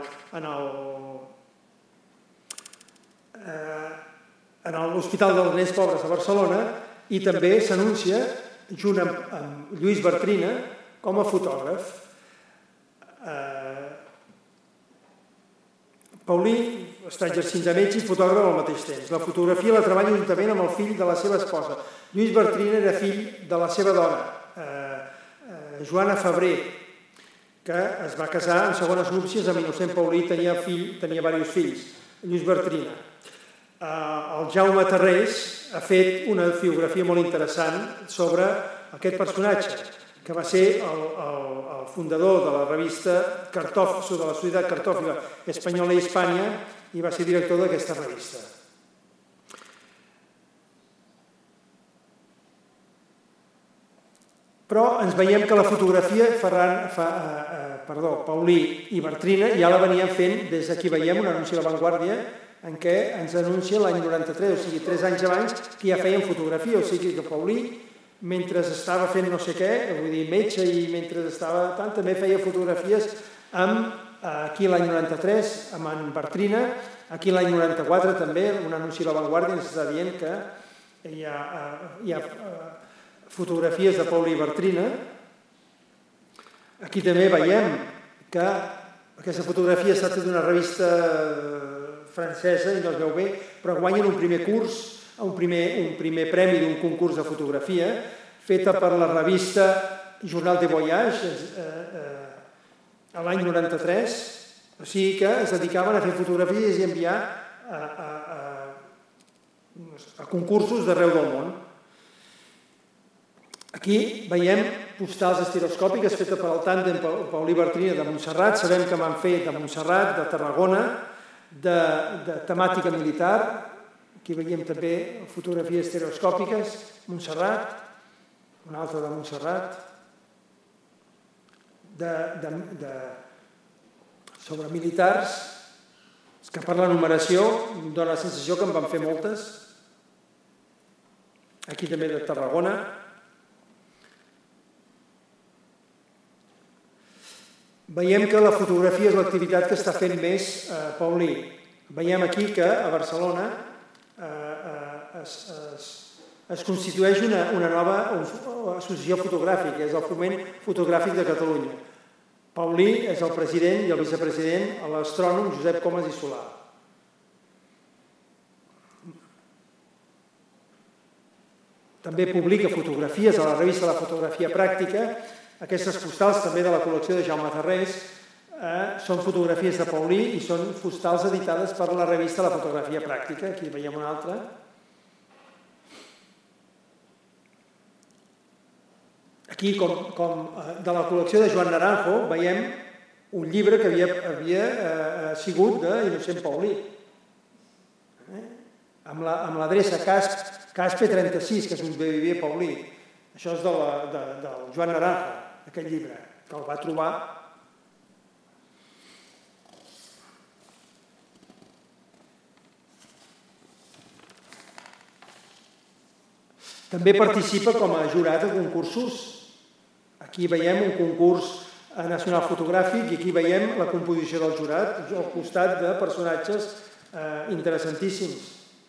en l'Hospital dels Nens Pobres a Barcelona, i també s'anuncia, junt amb Lluís Bartrina, com a fotògraf. Paulí està exercint de metge i fotògraf al mateix temps. La fotografia la treballa juntament amb el fill de la seva esposa. Lluís Bartrina era fill de la seva dona, Joana Febrer, que es va casar en segones núpcies amb Innocent Paulí, tenia diversos fills, Lluís Bartrina. El Jaume Tarrés ha fet una biografia molt interessant sobre aquest personatge, que va ser el fundador de la revista de la Societat Cartòfila Espanyola i Hispània, i va ser director d'aquesta revista. Però ens veiem que la fotografia Paulí i Bartrina ja la venien fent des d'aquí veiem un anunci de La Vanguardia en què ens anuncia l'any 93, o sigui, 3 anys abans, que ja feien fotografia, o sigui que Paulí, mentre estava fent no sé què, vull dir, metge, i mentre estava tant, també feia fotografies aquí l'any 93, amb en Bartrina, aquí l'any 94 també, un anunci de La Vanguardia ens està dient que hi ha fotografies de Paulí i Bartrina. Aquí també veiem que aquesta fotografia ha estat d'una revista francesa, i no es veu bé, però guanyen un primer curs, un primer premi d'un concurs de fotografia feta per la revista Journal de Voyage l'any 93, o sigui que es dedicaven a fer fotografies i enviar a concursos d'arreu del món. Aquí veiem postals estereoscòpiques fetes per al tàndem Paulí Bartrina de Montserrat. Sabem que van fer de Montserrat, de Tarragona, de temàtica militar. Aquí veiem també fotografies estereoscòpiques, Montserrat, una altra de Montserrat, sobre militars, que per la numeració dona la sensació que en van fer moltes. Aquí també de Tarragona. Veiem que la fotografia és l'activitat que està fent més Paulí. Veiem aquí que a Barcelona es constitueix una nova associació fotogràfica, és el Foment Fotogràfic de Catalunya. Paulí és el president i el vicepresident, l'astrònom Josep Comas i Solà. També publica fotografies a la revista La Fotografia Pràctica. Aquestes postals, també de la col·lecció de Jaume Tarrés, són fotografies de Paulí i són postals editades per la revista La Fotografia Pràctica. Aquí veiem una altra. Aquí, com de la col·lecció de Joan Naranjo, veiem un llibre que havia sigut d'Innocent Paulí, amb l'adreça Caspe 36, que és un BBB Paulí. Això és del Joan Naranjo, aquest llibre, que el va trobar. També participa com a jurat a concursos. Aquí veiem un concurs nacional fotogràfic i aquí veiem la composició del jurat al costat de personatges interessantíssims.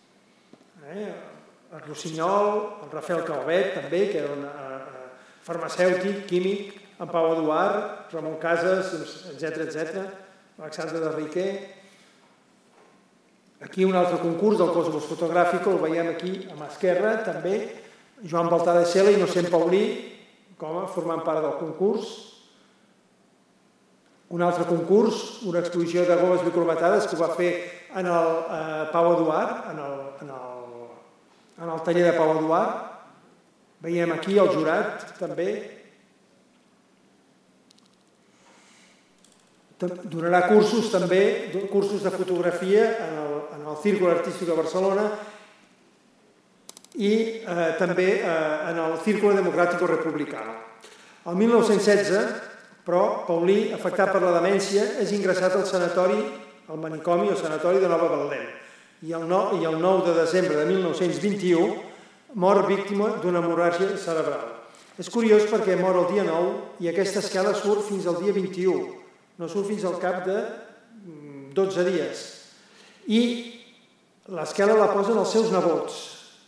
El Rossinyol, el Rafael Calvet, també, que era un farmacèutic, químic, en Pau Eduard, Ramon Casas, etc. Alexandre de Riquer. Aquí un altre concurs del Cosmos Fotogràfic, el veiem aquí a mà esquerra, també, Joan Baltà de Sela i Innocent Paulí, formant part del concurs. Un altre concurs, una exposició de gomes bicromatades que ho va fer en el Pau Eduard, en el taller de Pau Eduard. Veiem aquí el jurat, també. Donarà cursos, també, cursos de fotografia en el Círculo Artístico de Barcelona i també en el Círculo Democrático Republicano. El 1916, però, Paulí, afectat per la demència, és ingressat al sanatori, al manicomi o sanatori de Nova Beldem. I el 9 de desembre de 1921 mor víctima d'una hemorràgia cerebral. És curiós perquè mor el dia 9 i aquesta escala surt fins al dia 21, no surt fins al cap de 12 dies. I l'escala la posen els seus nebots.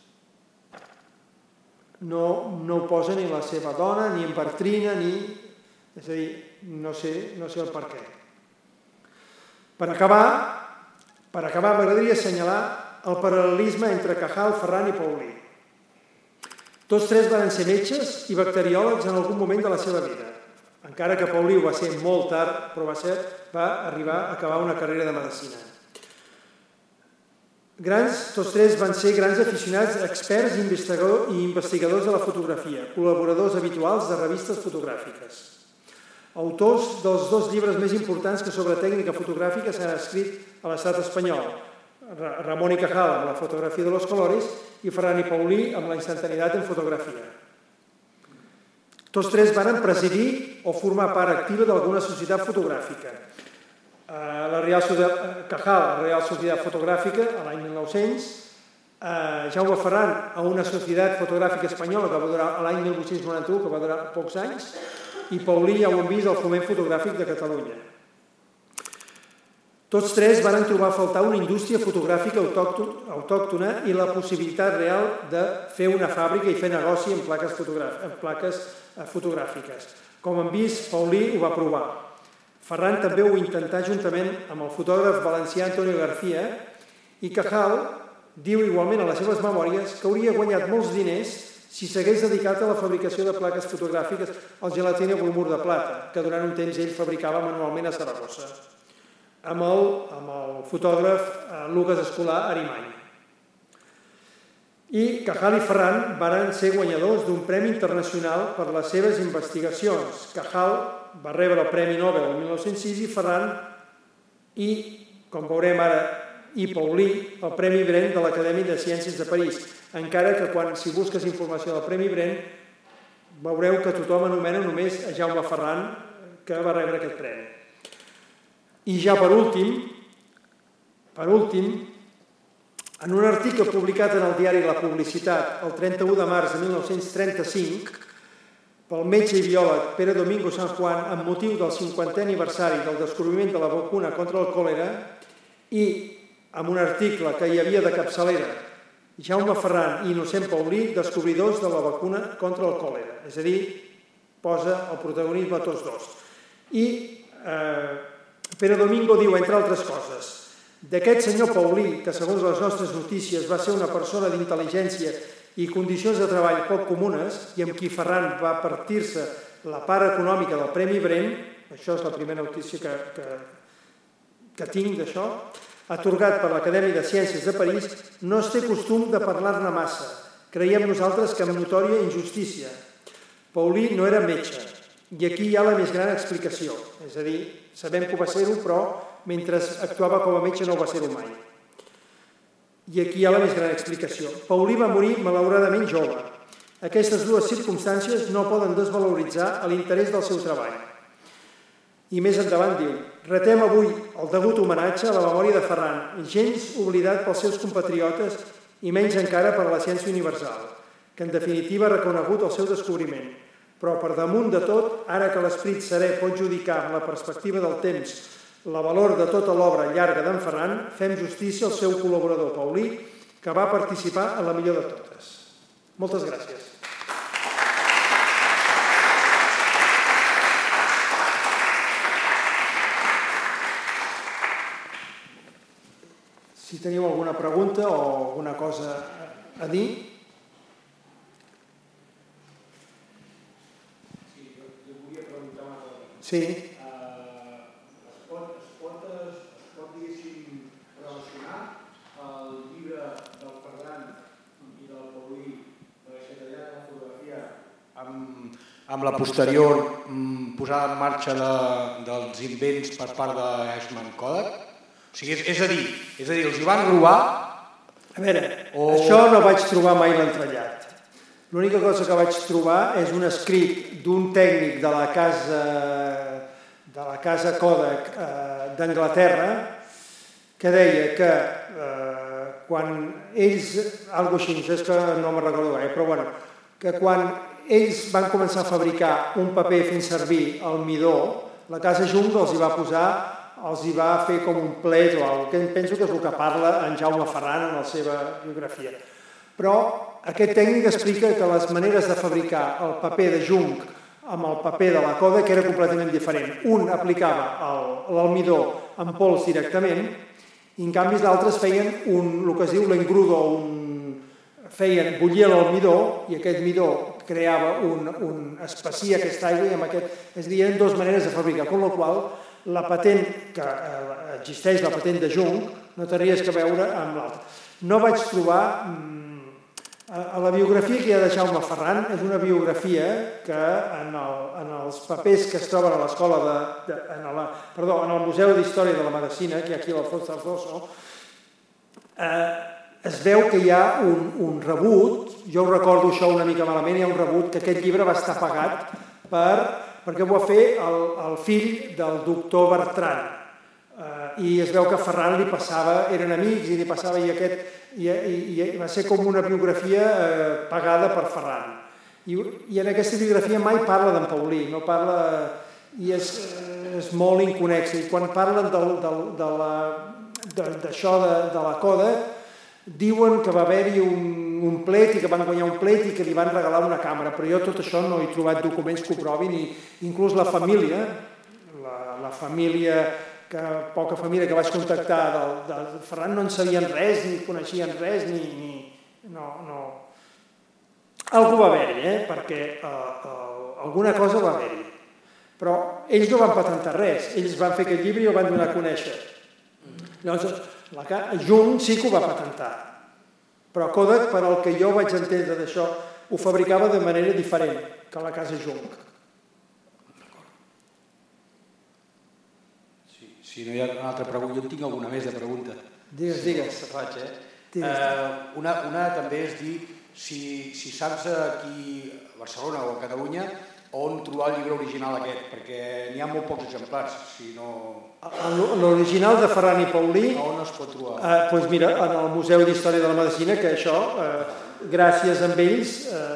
No ho posa ni la seva dona, ni en Bertrina, ni... És a dir, no sé el per què. Per acabar, m'agradaria assenyalar el paral·lelisme entre Cajal, Ferran i Paulí. Tots tres van ser metges i bacteriòlegs en algun moment de la seva vida. Encara que Paulí ho va ser molt tard, però va arribar a acabar una carrera de medicina. Tots tres van ser grans aficionats, experts i investigadors de la fotografia, col·laboradors habituals de revistes fotogràfiques. Autors dels dos llibres més importants que sobre tècnica fotogràfica s'han escrit a l'estat espanyol, Ramon i Cajal amb la fotografia de los colores i Ferran i Paulí amb la instantaneïtat en fotografia. Tots tres van presidir o formar part activa d'alguna societat fotogràfica. Cajal, la Real Societat Fotogràfica, l'any 1900, Jaume Ferran a una societat fotogràfica espanyola que va durar l'any 1891, que va durar pocs anys, i Paulí, ja ho hem vist, al Foment Fotogràfic de Catalunya. Tots tres van trobar a faltar una indústria fotogràfica autòctona i la possibilitat real de fer una fàbrica i fer negoci en plaques fotogràfiques. Com hem vist, Paulí ho va provar. Ferran també ho intentà juntament amb el fotògraf valencià Antonio García i Cajal diu igualment a les seves memòries que hauria guanyat molts diners si s'hagués dedicat a la fabricació de plaques fotogràfiques al Gelatina Bromur de Plata, que durant un temps ell fabricava manualment a Saragossa, amb el fotògraf Lucas Escolà Arimany. I Cajal i Ferran van ser guanyadors d'un premi internacional per les seves investigacions. Cajal va rebre el Premi Nobel el 1906 i Ferran i, com veurem ara, i Paulí, el Premi Bren de l'Acadèmia de Ciències de París. Encara que si busques informació del Premi Bren, veureu que tothom anomena només a Jaume Ferran, que va rebre aquest premi. I ja per últim, en un article publicat en el diari La Publicitat el 31 de març de 1935, pel metge i biòleg Pere Domingo San Juan amb motiu del 50è aniversari del descobriment de la vacuna contra el còlera i amb un article que hi havia de capçalera Jaume Ferran i Innocent Paulí, descobridors de la vacuna contra el còlera. És a dir, posa el protagonisme a tots dos. I Pere Domingo diu, entre altres coses, d'aquest senyor Paulí, que segons les nostres notícies va ser una persona d'intel·ligència i condicions de treball poc comunes, i amb qui Ferran va partir-se la part econòmica del Premi Brent, això és la primera notícia que tinc d'això, atorgat per l'Acadèmia de Ciències de París, no es té costum de parlar-ne massa. Creiem nosaltres que amb notòria injustícia. Paulí no era metge, i aquí hi ha la més gran explicació. És a dir, sabem que ho va ser-ho, però mentre actuava com a metge no ho va ser-ho mai. I aquí hi ha la més gran explicació. Paulí va morir malauradament jove. Aquestes dues circumstàncies no poden desvaloritzar l'interès del seu treball. I més endavant diu, retem avui el degut homenatge a la memòria de Ferran, gens oblidat pels seus compatriotes i menys encara per la ciència universal, que en definitiva ha reconegut el seu descobriment. Però per damunt de tot, ara que l'esperit serè pot judicar amb la perspectiva del temps la valor de tota l'obra llarga d'en Ferran, fem justícia al seu col·laborador Paulí, que va participar en la millor de totes. Moltes gràcies. Si teniu alguna pregunta o alguna cosa a dir... Sí. Es pot diguéssim, relacionar el llibre del Ferran i del Paulí de la secretaria de la fotografia amb la posterior posada en marxa dels invents per part d'Eastman Kodak? O sigui, és a dir, els hi van robar... A veure, això no vaig trobar mai l'entrellat. L'única cosa que vaig trobar és un escrit d'un tècnic de la casa Kodak d'Anglaterra que deia que quan ells, alguna cosa així, és que no me'n recordo gaire, però bueno, que quan ells van començar a fabricar un paper fent servir el midó, la casa Jung els hi va fer com un plet o alguna cosa, que penso que és el que parla en Jaume Ferran en la seva biografia. Però aquest tècnic explica que les maneres de fabricar el paper de Jung amb el paper de la Kodak era completament diferent. Un aplicava l'almidó en pols directament i en canvi els altres feien el que es diu l'engrudo, feien bullir l'almidó i aquest midó creava espacia aquesta aigua i amb aquest... És a dir, hi ha dues maneres de fabricar, amb la qual la patent que existeix, la patent de Jung, no té res a veure amb l'altra. No vaig trobar... La biografia que hi ha de Jaume Ferran és una biografia que en els papers que es troben a l'escola en el Museu d'Història de la Medicina, que hi ha aquí a l'Alfons Tardoso, es veu que hi ha un rebut, jo ho recordo això una mica malament, hi ha un rebut que aquest llibre va estar pagat perquè ho va fer el fill del doctor Bertran. I es veu que a Ferran li passava, eren amics i li passava i va ser com una biografia pagada per Ferran. I en aquesta biografia mai parla d'en Paulí, no parla... i és molt inconexa. I quan parlen d'això de la Kodak, diuen que va haver-hi un plet i que van guanyar un plet i que li van regalar una càmera, però jo tot això no he trobat documents que ho provin, i inclús la família, poca família que vaig contactar del Ferran no en sabien res, ni coneixien res, algú va haver-hi, perquè alguna cosa va haver-hi. Però ells no van patentar res, ells van fer aquest llibre i el van donar a conèixer. Llavors, Jung sí que ho va patentar, però Kodak, per al que jo vaig entendre d'això, ho fabricava de manera diferent que la casa Jung. Si no hi ha una altra pregunta, jo en tinc alguna més de pregunta. Digues. Una també és dir si saps aquí a Barcelona o a Catalunya on trobar el llibre original aquest, perquè n'hi ha molt pocs exemplars. L'original de Ferran i Paulí... On es pot trobar? Doncs mira, en el Museu d'Història de la Medicina, que això, gràcies a ells,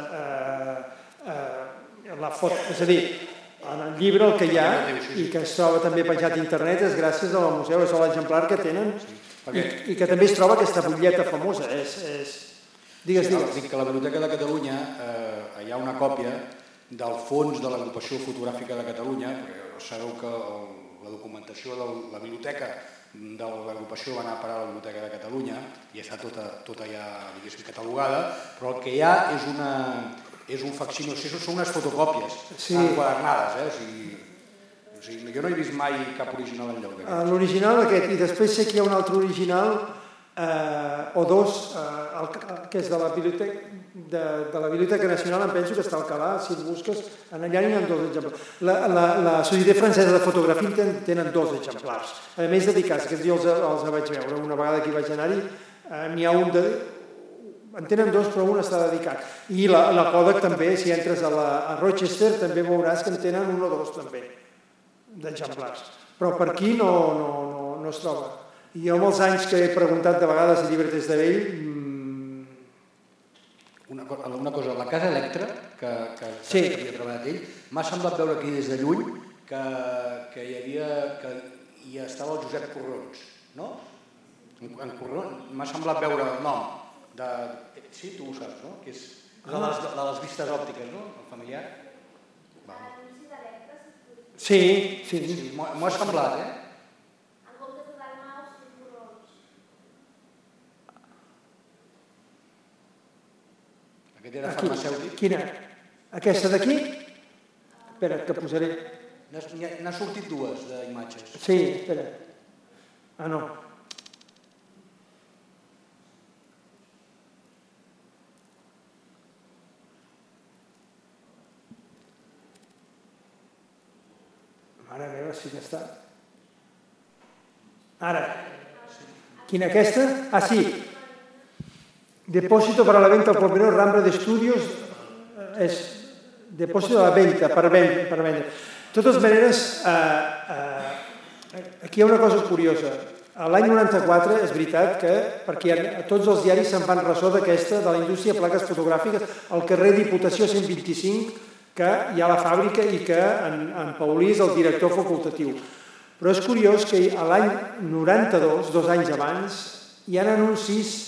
és a dir, en el llibre el que hi ha i que es troba també penjat a internet és gràcies al museu, és l'exemplar que tenen i que també es troba aquesta butlleta famosa. Digues. Dic que a la Biblioteca de Catalunya hi ha una còpia del fons de l'Agrupació Fotogràfica de Catalunya, perquè sabeu que la documentació de la biblioteca de l'agrupació va anar a parar a la Biblioteca de Catalunya i està tota ja, diguéssim, catalogada, però el que hi ha és un facsímil, són unes fotocòpies enquadernades, o sigui, jo no he vist mai cap original enlloc. L'original aquest, i després sé que hi ha un altre original o dos, que és de la Biblioteca Nacional, em penso que està al Alcalà, si el busques, allà n'hi ha dos exemplars. La Societat Francesa de Fotografia tenen dos exemplars, a més dedicats, que jo els vaig veure, una vegada que hi vaig anar-hi, n'hi ha un en tenen dos, però un està dedicat. I la Kodak també, si entres a Rochester, també veuràs que en tenen un o dos també, d'exemplars. Però per aquí no es troba. I jo molts anys que he preguntat de vegades a llibreters de vell... Una cosa, la Casa Electra, que havia treballat ell, m'ha semblat veure aquí des de lluny que hi estava el Josep Corrons, no? En Corrons, m'ha semblat veure el nom de... Sí, tu ho saps, no? Que és de les vistes òptiques, no? El familiar. Sí. M'ho ha semblat, Aquest era farmacèutic. Quina? Aquesta d'aquí? Espera, que posaré... N'ha sortit dues d'imatges. Sí, espera. No. Mare meva, sí que està. Ara. Quina, aquesta? Sí. Depósito para la venta al por menor, Rambla de Estudios, és depósito a la venta, per vendre. De totes maneres, aquí hi ha una cosa curiosa. L'any 94 és veritat que, perquè a tots els diaris se'n fan ressò d'aquesta, de la indústria de plaques fotogràfiques, al carrer Diputació 125, que hi ha la fàbrica i que en Paulí és el director facultatiu. Però és curiós que l'any 92, 2 anys abans, hi ha anuncis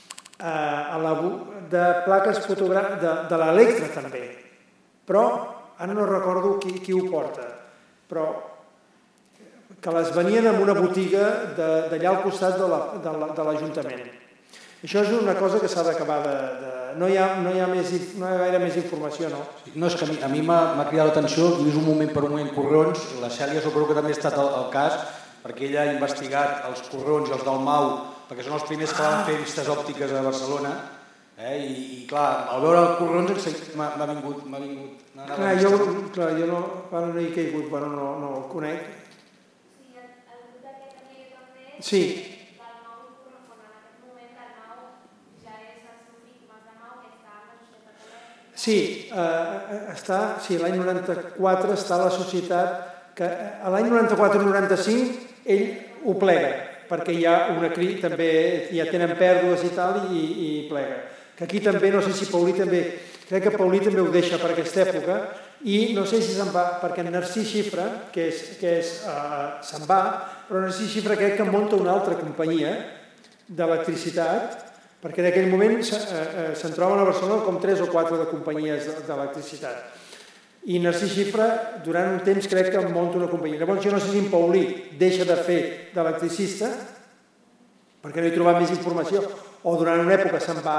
de plaques fotogràfiques de l'Electra també, però ara no recordo qui ho porta, però que les venien en una botiga d'allà al costat de l'Ajuntament. Això és una cosa que s'ha d'acabar no hi ha gaire més informació, no? No, és que a mi m'ha cridat l'atenció, he vist un moment per un moment corrons, la Cèlia suposo que també ha estat el cas, perquè ella ha investigat els corrons i els del Mau, perquè són els primers que van fer vistes òptiques a Barcelona, i clar, al veure el corrons m'ha vingut... Clar, jo no hi he caigut, però no el conec. Sí, el grup d'aquest amic també... Sí. Del Mau i Corrons, en aquest moment el Mau ja és el seu fill, Mas de Mau, que està en la Societat Elèctrica. Sí, l'any 94 està a la societat, que l'any 94-95 ell ho plega, perquè hi ha una crisi, també ja tenen pèrdues i tal, i plega. Que aquí també, no sé si Paulí també, crec que Paulí també ho deixa per aquesta època, i no sé si se'n va, perquè Narcís Xifra, se'n va, però Narcís Xifra crec que munta una altra companyia d'electricitat, perquè en aquell moment se'n troben a Barcelona com 3 o 4 de companyies d'electricitat. I Narcís Xifra, durant un temps, crec que munta una companyia. Llavors, jo no sé si en Paulí deixa de fer d'electricista, perquè no he trobat més informació, o durant una època se'n va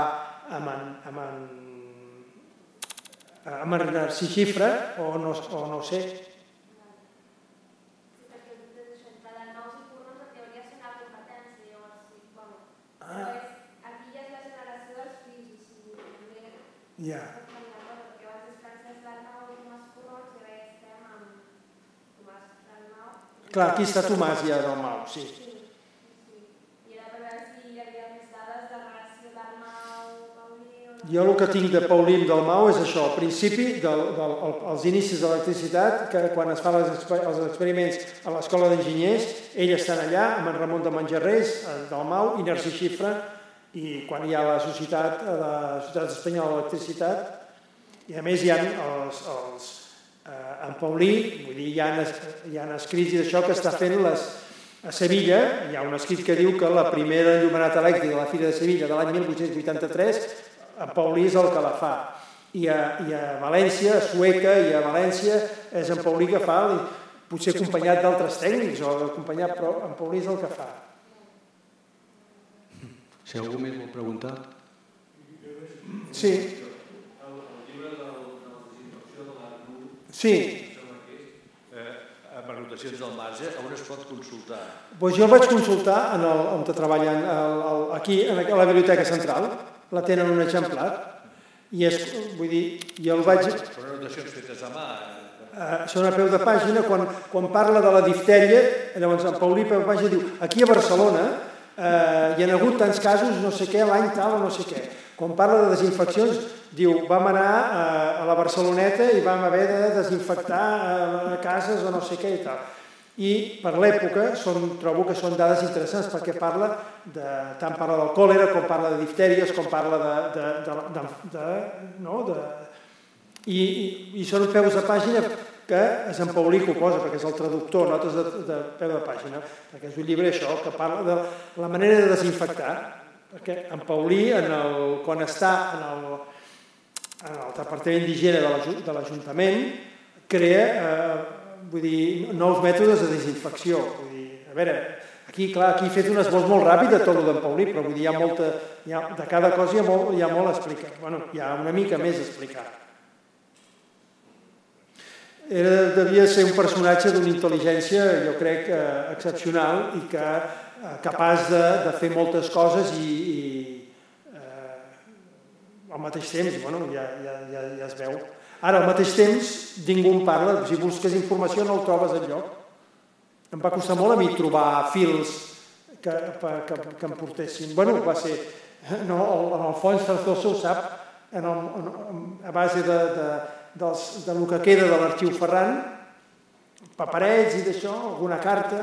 amb Narcís Xifra, o no sé. Sí, perquè el grup de Nous i Corrons en teoria és una competència, llavors sí, bueno. Però aquí ja és la generació dels fills, i si també... Ja. Perquè abans es Francesc Dalmau i Tomàs Corrons, i ara ja estem amb Tomàs Dalmau. Clar, aquí està Tomàs ja Dalmau, sí. I era per veure si hi havia més dades de relació Dalmau, Paulí... Jo el que tinc de Paulí i Dalmau és això, al principi, als inicis de l'electricitat, que quan es fan els experiments a l'Escola d'Enginyers, ell està allà, amb en Ramon de Manjarrés, Dalmau i Narcís Xifra, i quan hi ha la Societat Espanyola d'Electricitat, i a més hi ha en Paulí, vull dir, hi ha escrits d'això que està fent a Sevilla, hi ha un escrit que diu que la primera enllumenat elèctrica de la Fira de Sevilla de l'any 1883, en Paulí és el que la fa. I a València, a Sueca i a València, és en Paulí que fa, potser acompanyat d'altres tècnics o acompanyat, però en Paulí és el que fa. Si algú més vol preguntar... Sí. El llibre de la desinfecció de l'Arnau... Sí. Amb anotacions del marge, on es pot consultar? Jo el vaig consultar on treballen aquí, a la Biblioteca Central, la tenen un exemplar, i vull dir, jo el vaig... Són anotacions fetes a mà? Són a peu de pàgina, quan parla de la diftèria, llavors en Paulí peu de pàgina diu, aquí a Barcelona hi ha hagut tants casos, no sé què, l'any tal o no sé què. Quan parla de desinfeccions, diu, vam anar a la Barceloneta i vam haver de desinfectar cases o no sé què i tal. I per l'època trobo que són dades interessants perquè tant parla del còlera com parla de diftèries, com parla i són peus de pàgina que és en Paulí que ho posa, perquè és el traductor, notes de peu de pàgina, perquè és un llibre això que parla de la manera de desinfectar, perquè en Paulí, quan està en el Departament d'Higiene de l'Ajuntament, crea nous mètodes de desinfecció. A veure, aquí he fet un esbós molt ràpid de tot d'en Paulí, però hi ha de cada cosa hi ha molt a explicar. Hi ha una mica més a explicar. Devia ser un personatge d'una intel·ligència, jo crec, excepcional i capaç de fer moltes coses i al mateix temps, ja es veu. Ara, al mateix temps, ningú en parla, si busques informació no el trobes enlloc. Em va costar molt a mi trobar fils que em portessin. Va ser, en el fons Cardoso ho sap, a base del que queda de l'arxiu Ferran, paperets i d'això, alguna carta.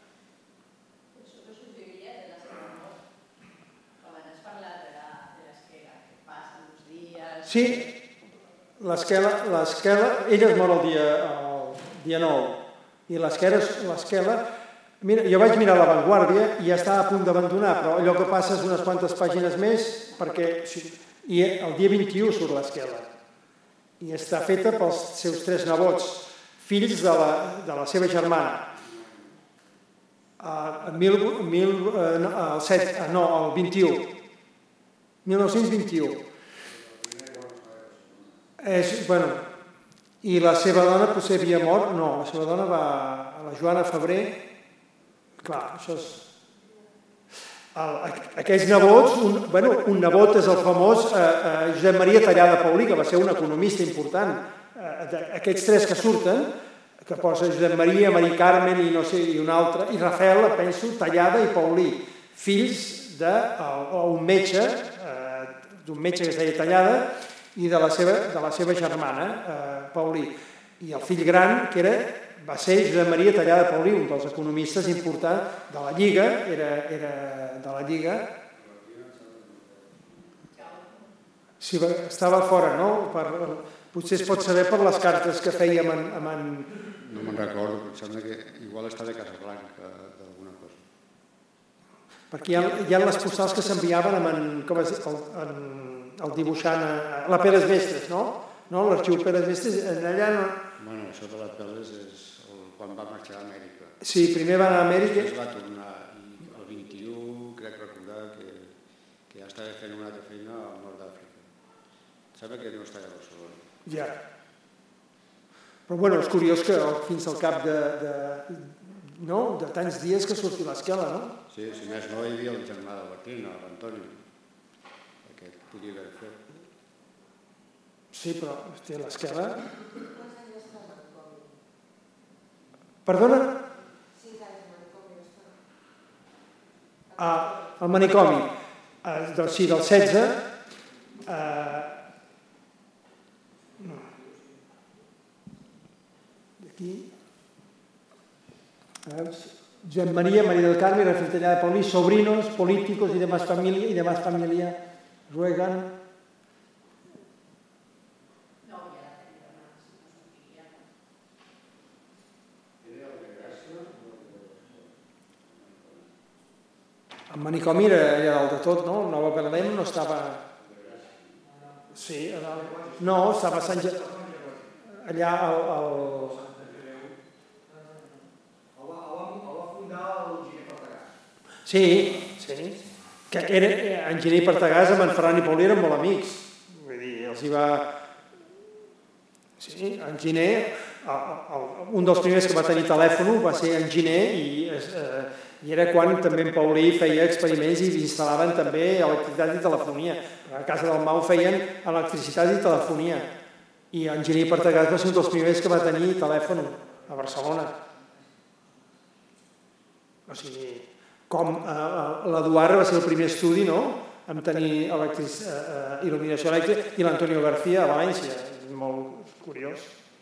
Sí, l'esquela, ella es mor el dia 9 i l'esquela, jo vaig mirar La Vanguardia i ja estava a punt d'abandonar, però allò que passa és unes quantes pàgines més perquè el dia 21 surt l'esquela i està feta pels seus 3 nebots, fills de la seva germana. El 1921. I la seva dona potser havia mort, no, la seva dona va a la Joana Febrer, clar, això és... Aquells nebots, un nebot és el famós Josep Maria Tallada Paulí, que va ser un economista important. Aquests 3 que surten, que posa Josep Maria, Mari Carmen i no sé, i un altre, i Rafael, penso, Tallada i Paulí, fills d'un metge que es deia Tallada, i de la seva germana, Paulí. I el fill gran, que va ser Josep Maria Tallada Paulí, un dels economistes importants de la Lliga, era de la Lliga. Sí, estava fora, no? Potser es pot saber per les cartes que fèiem amb en... No me'n recordo, però em sembla que igual està de Casablanca, d'alguna cosa. Perquè hi ha les postals que s'enviaven amb el dibuixant, la Pérez Mestres, no? L'arxiu Pérez Mestres, allà no... Bueno, això de la Pérez és quan va marxar a Amèrica. Sí, primer va anar a Amèrica... Després va tornar, i el 21 crec recordar que ja estava fent una altra feina al nord d'Àfrica. Sembla que no estava a Barcelona. Ja. Però bueno, és curiós que fins al cap de tants dies que surti l'esquela, no? Sí, si més no hi havia el germà del Bertín, l'Antoni, aquest podia haver fet. Sí, però l'esquela... Perdona? 5 anys de manicomi. El manicomi, sí, del 16, aquí, Josep María del Carmen, Rafael Tallada Paulí, sobrinos, políticos y demás familia, ruegan. El manicomi era allà dalt de tot, no? El Nova Berlín no estava... Sí, no, estava a Sant Allà Sí. Que en Giner i Partagàs amb en Ferran i Paulí eren molt amics. Vull dir, els hi va... Sí, en Giner, un dels primers que va tenir telèfon va ser en Giner i era quan també en Paulí feia experiments i instal·laven també electricitat i telefonia. A casa del Mau feien electricitat i telefonia. I en Giner i Partagàs va ser un dels primers que va tenir telèfon a Barcelona. O sigui, com l'Eduard va ser el primer estudi, no?, en tenir il·luminació elèctrica, i l'Antonio García a València. Molt curiós.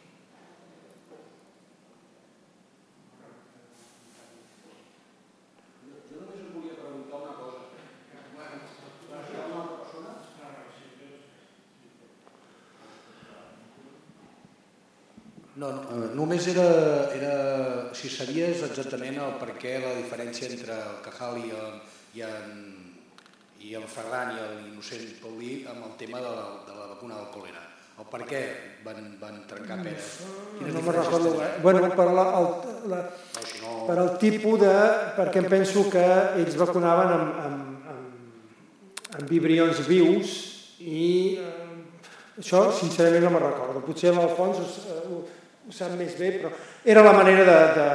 Jo només us volia preguntar una cosa. No, només era si sabies exactament el per què la diferència entre el Cajal i en Ferran i l'Innocent Paulí amb el tema de la vacuna del còlera. El per què van trencar peres? No me'n recordo. Bueno, per el tipus de... perquè em penso que ells vacunaven amb vibrions vius i això sincerament no me'n recordo. Potser l'Alfons ho sap més bé, però era la manera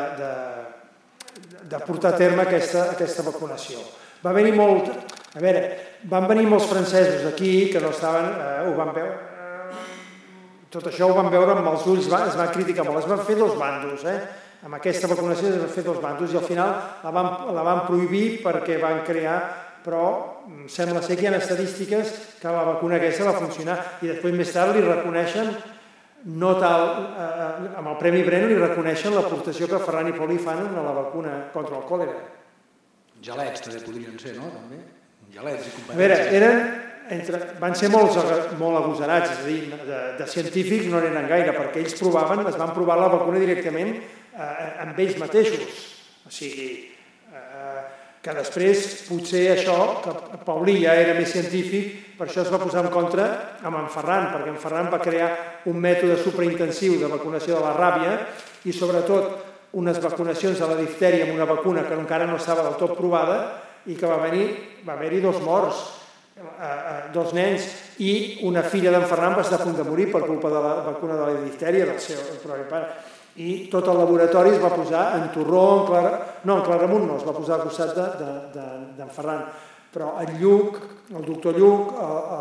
de portar a terme aquesta vacunació. Va haver-hi molt... A veure, van venir molts francesos aquí que no estaven... Ho van veure... Tot això ho van veure amb els ulls, es va criticar molt. Es van fer dos bandos, amb aquesta vacunació es van fer dos bandos i al final la van prohibir perquè van crear, però sembla ser que hi ha estadístiques que la vacuna aquesta va funcionar i després més tard li reconeixen, no tal, amb el Premi Brenner li reconeixen l'aportació que Ferran i Paulí fan a la vacuna contra el còlera. Gelets també podrien ser, no? Gelets i competències. A veure, van ser molt agosarats, és a dir, de científics no n'eren gaire, perquè ells es van provar la vacuna directament amb ells mateixos. O sigui, que després potser això, que Paulí ja era més científic, per això es va posar en contra amb en Ferran, perquè en Ferran va crear un mètode superintensiu de vacunació de la ràbia i sobretot unes vacunacions de la diftèria amb una vacuna que encara no estava del tot provada i que va haver-hi dos morts, dos nens, i una filla d'en Ferran va estar a punt de morir per culpa de la vacuna de la diftèria del seu propi pare. I tot el laboratori es va posar en Torró, en Claramunt no, es va posar al costat d'en Ferran. Però el Lluc, el doctor Lluc,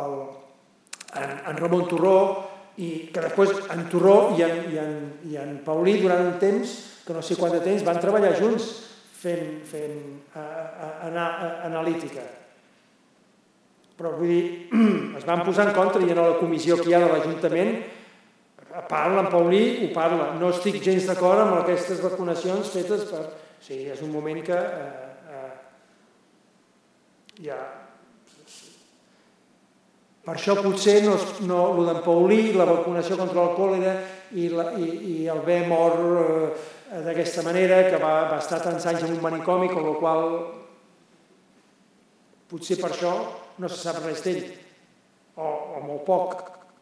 en Ramon Torró, i que després en Torró i en Paulí durant un temps, que no sé quant de temps, van treballar junts fent analítica. Però vull dir, es van posar en contra i en la comissió que hi ha de l'Ajuntament parla, en Paulí ho parla. No estic gens d'acord amb aquestes vacunacions fetes per... Sí, és un moment que ja... Per això potser el d'en Paulí, la vacunació contra el còlera i el haver mort d'aquesta manera, que va estar tants anys en un manicomi, amb la qual potser per això no se sap res d'ell, o molt poc.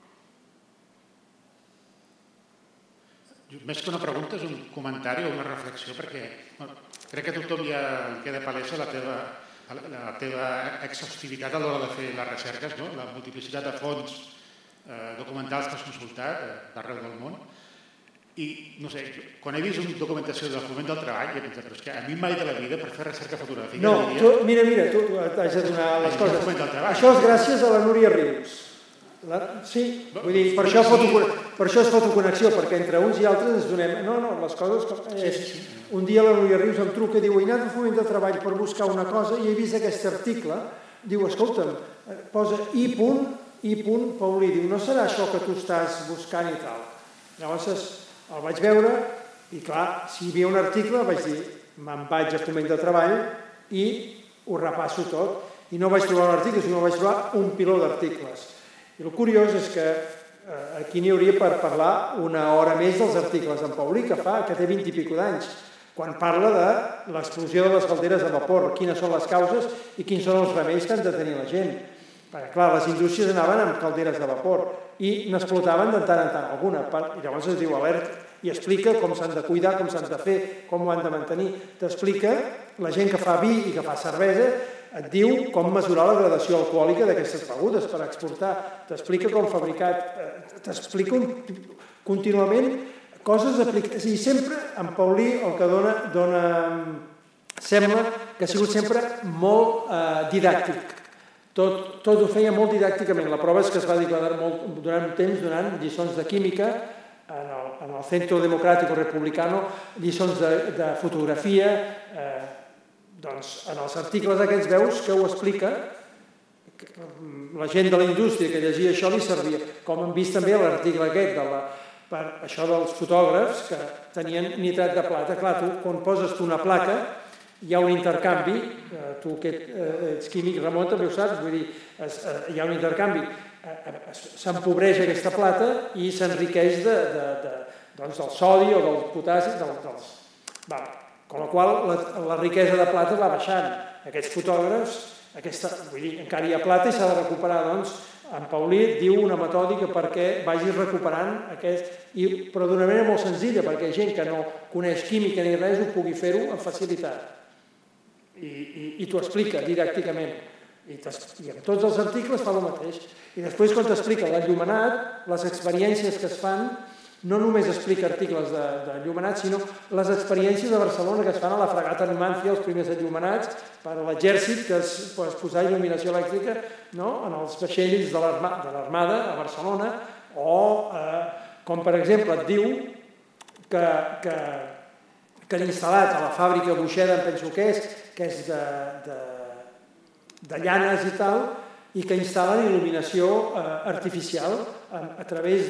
Més que una pregunta, és un comentari o una reflexió, perquè crec que a tothom ja queda palesa la teva exhaustivitat a l'hora de fer les recerques, la multiplicitat de fonts documentals que has consultat d'arreu del món. I, no sé, quan he vist una documentació del Foment del Treball, he pensat, però és que a mi mai de la vida, per fer recerca fotogràfica... No, mira, tu t'has de donar les coses. Això és gràcies a la Núria Rius. Sí, vull dir, per això és fotoconnexió, perquè entre uns i altres ens donem... No, les coses... Un dia la Núria Rius em truca i diu, he anat al Foment del Treball per buscar una cosa i he vist aquest article, diu, escolta'm, posa i punt Paulí, diu, no serà això que tu estàs buscant i tal. Llavors el vaig veure i, clar, si hi havia un article, vaig dir, me'n vaig a Foment de Treball i ho repasso tot. I no vaig trobar un article, sinó vaig trobar un piló d'articles. I el curiós és que aquí n'hi hauria per parlar una hora més dels articles d'en Paulí, que té 20 i pico d'anys, quan parla de l'explosió de les calderes de vapor, quines són les causes i quins són els remeis que han de tenir la gent. Perquè, clar, les indústries anaven amb calderes de vapor i n'explotaven de tant en tant alguna. I llavors es diu alerta. i explica com s'han de cuidar, com s'han de fer, com ho han de mantenir. T'explica, la gent que fa vi i que fa cervesa, et diu com mesurar la gradació alcohòlica d'aquestes begudes per exportar, t'explica com fabricar, t'explica contínuament coses aplicades. I sempre en Paulí el que sembla que ha sigut sempre molt didàctic. Tot ho feia molt didàcticament. La prova és que es va dedicar durant un temps donant lliçons de química en el Centro Democrático Republicano, lliçons de fotografia. Doncs en els articles aquests veus que ho explica, la gent de la indústria que llegia això li servia. Com hem vist també l'article aquest, per això dels fotògrafs que tenien nitrat de plata. Clar, tu quan poses una placa hi ha un intercanvi, tu que ets químic, Ramon, també ho saps, vull dir, hi ha un intercanvi, s'empobreix aquesta plata i s'enriqueix del sodi o del potassi, amb la qual la riquesa de plata va baixant. Aquests fotògrafs, vull dir, encara hi ha plata i s'ha de recuperar, doncs, en Paulí diu una metòdica perquè vagis recuperant però d'una manera molt senzilla, perquè gent que no coneix química ni res ho pugui fer-ho amb facilitat. I t'ho explica didàcticament. I en tots els articles fa el mateix. I després, quan t'explica l'enllumenat, les experiències que es fan, no només explica articles d'enllumenat, sinó les experiències de Barcelona que es fan a la fragata Numancia, els primers enllumenats, per a l'exèrcit, que es posar il·luminació elèctrica en els vaixells de l'Armada a Barcelona, o, com per exemple, et diu que han instal·lat a la fàbrica Buixeda, em penso que és de llanes i tal, i que instal·len il·luminació artificial a través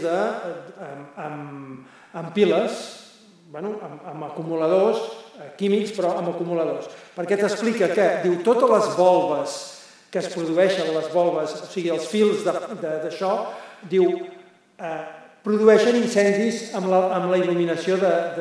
amb piles, amb acumuladors químics, però amb acumuladors. Perquè t'explica que, diu, totes les volves que es produeixen, les volves, o sigui, els fils d'això, diu, produeixen incendis amb la il·luminació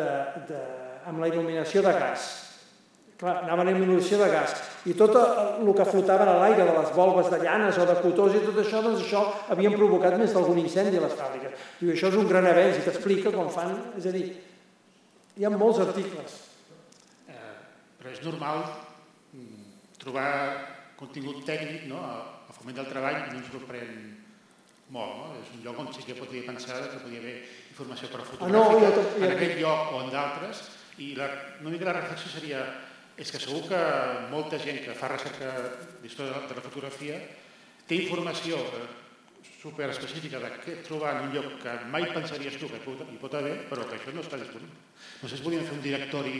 de gas. Clar, anaven a il·luminació de gas. I tot el que flotava a l'aire de les volves de llanes o de cotós i tot això, doncs això havien provocat més d'algun incendi a les fàbriques. Diu, això és un gran avenç i t'explica com fan. És a dir, hi ha molts articles. Però és normal trobar contingut tècnic a Foment del Treball i no ens sorprèn molt. És un lloc on sí que podria pensar que podria haver informació per fotogràfica en aquest lloc o en d'altres. I una mica la reflexió seria és que segur que molta gent que fa recerca d'història de la fotografia té informació superespecífica de què trobar en un lloc que mai pensaries tu que hi pot haver, però que això no està disponible. No sé si volíem fer un directori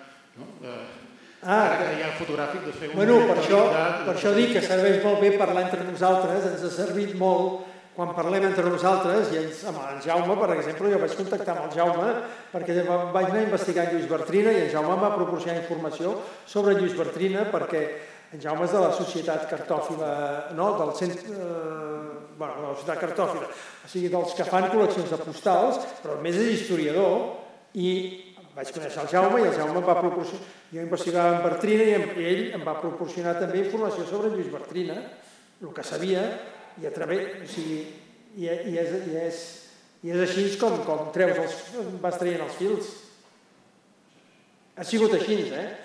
ara que hi ha el fotogràfic de fer un directori de... Per això dic que serveix molt bé parlar entre nosaltres, ens ha servit molt quan parlem entre nosaltres, i amb en Jaume, per exemple, jo vaig contactar amb el Jaume perquè vaig anar a investigar en Lluís Bartrina i en Jaume em va proporcionar informació sobre Lluís Bartrina perquè en Jaume és de la Societat Cartòfila, del centre, de la Societat Cartòfila, o sigui, dels que fan col·leccions de postals, però a més és historiador i vaig conèixer el Jaume i el Jaume em va proporcionar, jo investigava en Bartrina i ell em va proporcionar també informació sobre Lluís Bartrina, el que sabia, i a través, o sigui, i és així com vas traient els fils. Ha sigut així,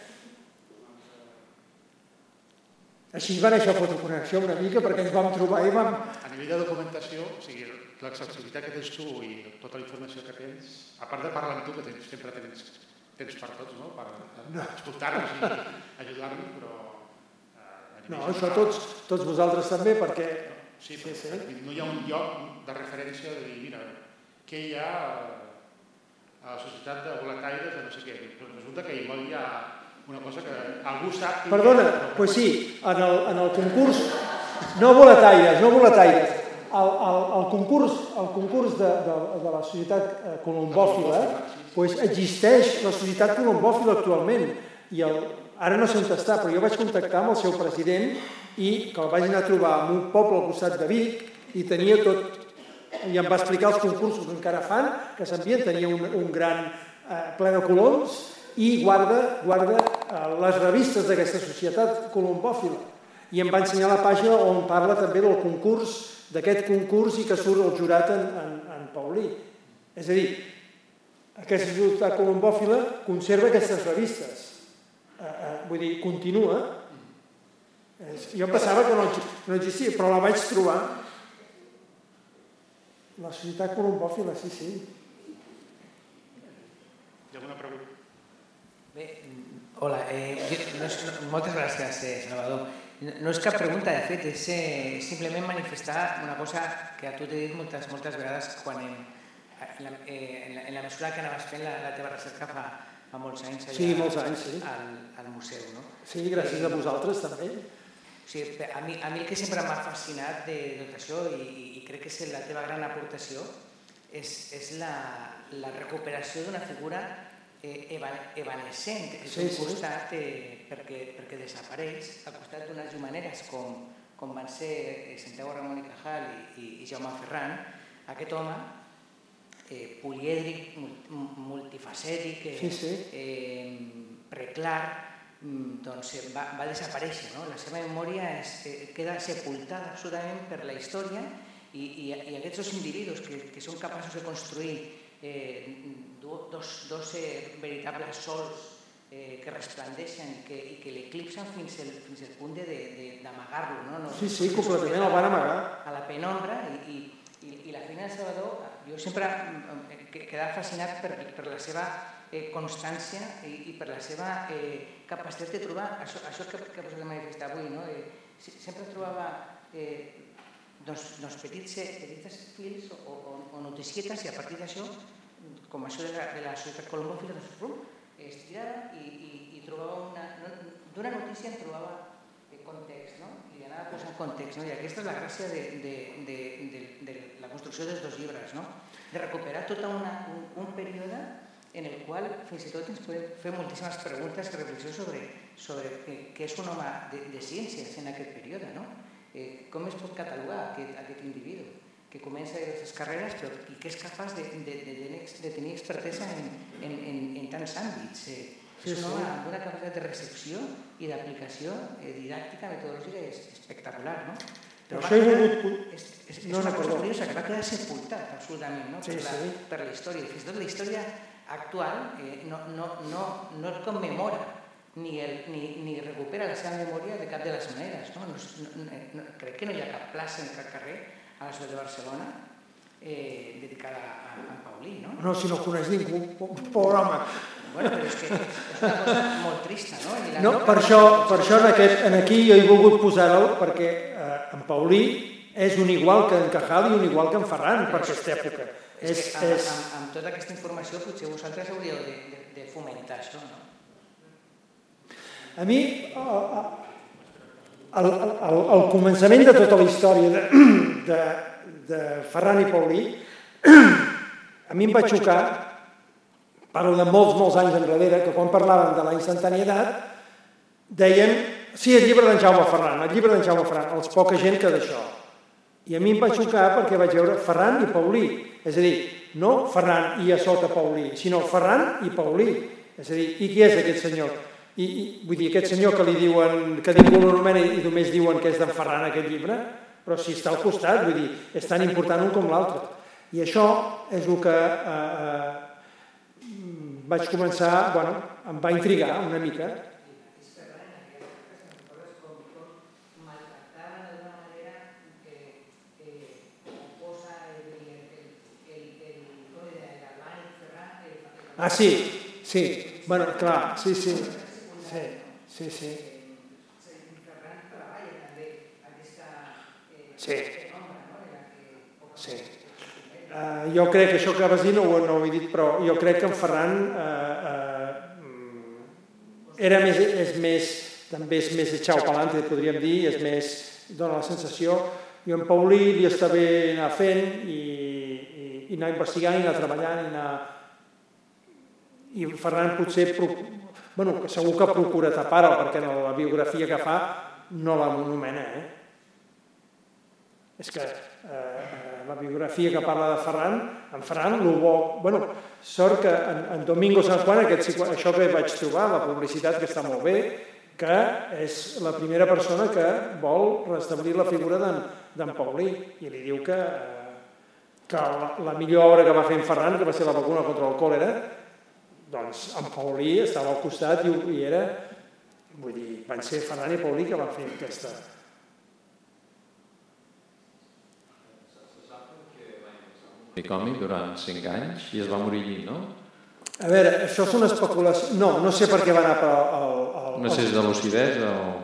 Així va néixer Fotoconnexió una mica perquè ens vam trobar i vam... A nivell de documentació, o sigui, l'accessibilitat que tens tu i tota la informació que tens, a part de parlar amb tu, que sempre tens per tots, per escoltar-nos i ajudar-nos, però... No, això tots vosaltres també, perquè... Sí, no hi ha un lloc de referència de dir, mira, què hi ha a la societat de boletaires de no sé què. Resulta que hi ha una cosa que algú sap... Perdona, doncs sí, en el concurs... No boletaires. El concurs de la societat colombòfila existeix la societat colombòfila actualment i ara no sé on està, però jo vaig contactar amb el seu president i que el vaig anar a trobar en un poble al costat de Vic i tenia tot, i em va explicar els concursos que encara fan, que s'envien, tenia un gran ple de coloms i guarda les revistes d'aquesta societat colombòfila. I em va ensenyar la pàgina on parla també del concurs, d'aquest concurs i que surt el jurat en Paulí. És a dir, aquesta societat colombòfila conserva aquestes revistes. Vull dir, continua. Jo pensava que no existia, però la vaig trobar. La societat colombòfila, sí. Hi ha alguna pregunta? Bé, hola, moltes gràcies, Salvador. No és cap pregunta, de fet, és simplement manifestar una cosa que a tu t'he dit moltes vegades quan en la mesura que anaves fent la teva recerca fa molts anys al museu, no? Sí, gràcies a vosaltres també. A mi el que sempre m'ha fascinat de tot això, i crec que és la teva gran aportació, és la recuperació d'una figura evanescent, que és un costat perquè desapareix, al costat d'unes llumaneres com van ser Santiago Ramon i Cajal i Jaume Ferran. Aquest home, polièdric, multifacètic, preclar, doncs va desaparèixer. La seva memòria queda sepultada absolutament per la història i aquests dos individus que són capaços de construir dos veritables sols que resplandeixen i que l'eclipsen fins al punt d'amagar-lo. Sí, completament, el van amagar. A la penombra i la feina de Salvador, jo sempre he quedat fascinat per la seva constància i per la seva capacitat de trobar això que posat de manifestar avui. Sempre trobava petits fils o noticietes i a partir d'això, com això de la societat colombòfila, estirava i trobava d'una notícia en trobava context, i anava posant context. I aquesta és la gràcia de la construcció dels dos llibres, de recuperar tot un període en el qual fins i tot ens podem fer moltíssimes preguntes i reflexions sobre què és un home de ciències en aquest període, com es pot catalogar aquest individu que comença aquestes carreres i que és capaç de tenir expertesa en tants àmbits. És un home amb una capacitat de recepció i d'aplicació didàctica, metodològica espectacular. Però és una cosa curiosa que va quedar sepultat absolutament per la història. Fins i tot la història actual no el commemora ni recupera la seva memòria de cap de les maneres. Crec que no hi ha cap plaça en cap carrer a la ciutat de Barcelona dedicada a en Paulí. No, si no coneix ningú, pobre home. Però és que és una cosa molt trista, no? Per això aquí jo he volgut posar-ho, perquè en Paulí és un igual que en Cajal i un igual que en Ferran per aquesta època. Amb tota aquesta informació potser vosaltres hauríeu de fomentar això, no? A mi, al començament de tota la història de Ferran i Paulí, a mi em va xocar, parlo de molts anys enrere, que quan parlaven de la instantaneïtat deien, sí, el llibre d'en Jaume Ferran, els poca gent que d'això. I a mi em va xocar perquè vaig veure Ferran i Paulí, és a dir, no Ferran i a sota Paulí, sinó Ferran i Paulí. És a dir, i qui és aquest senyor? Vull dir, aquest senyor que li diuen, que ningú l'anomena i només diuen que és d'en Ferran aquest llibre, però si està al costat, vull dir, és tan important un com l'altre. I això és el que vaig començar, em va intrigar una mica. Ah, sí, bueno, clar, sí. Sí. Jo crec que això que vas dir no ho he dit, però jo crec que en Ferran també és més echau pa'lante, podríem dir, és més, dona la sensació. Jo en Paulí li està bé anar fent i anar investigant, i anar treballant, i Ferran potser, segur que procura tapar-ho, perquè la biografia que fa no la monomena, És que la biografia que parla de Ferran, en Ferran, sort que en Domingo San Juan, això que vaig trobar, la publicitat que està molt bé, que és la primera persona que vol restablir la figura d'en Paulí, i li diu que que la millor obra que va fer en Ferran, que va ser la vacuna contra el còlera, doncs en Paulí estava al costat i era... Vull dir, van ser Ferran i Paulí que van fer aquesta... Còmic durant 5 anys i es va morir allí, no? A veure, això és una especulació... No sé per què va anar al... No sé si és de lucidesa o...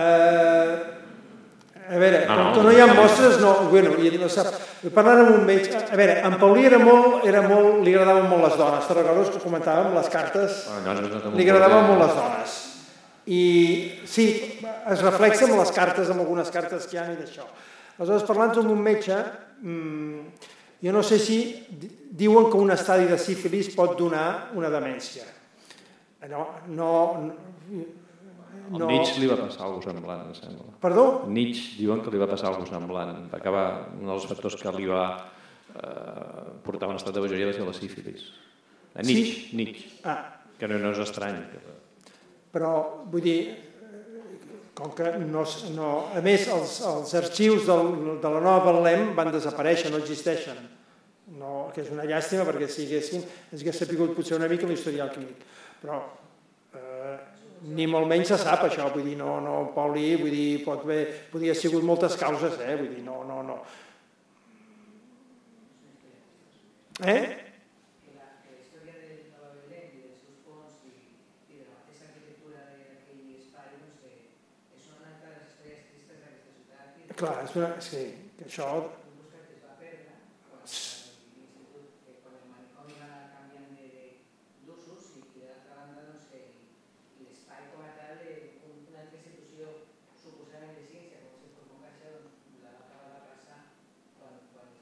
A veure, com que no hi ha mostres, no... Bueno, no sap... Parlant amb un metge... A veure, en Paulí era molt... Li agradaven molt les dones. Te recordes que comentàvem les cartes? Li agradaven molt les dones. I sí, es reflexa amb les cartes, amb algunes cartes que hi ha i d'això. Aleshores, parlant amb un metge, jo no sé si diuen que un estadi de sífilis pot donar una demència. A Nietzsche li va passar alguna cosa semblant, em sembla. Perdó? Nietzsche diuen que li va passar alguna cosa semblant. Va acabar, un dels factors que li va portar a un estat de bogeria va ser la sífilis. A Nietzsche. Que no és estrany. Però, vull dir, com que no... A més, els arxius de la Nova Betlem van desaparèixer, no existeixen. Que és una llàstima, perquè si haguessin, ens hagués sapigut potser una mica l'historial clínic. Però ni molt menys se sap això, vull dir, no, Paulí, vull dir, podria haver sigut moltes causes, vull dir, no. Clar, sí, que això... Quan el manicomi va canviant d'usos i d'altra banda l'espai com a tal una altra institució suposadament de ciència com és el Corfon Caixa la va acabar de passar quan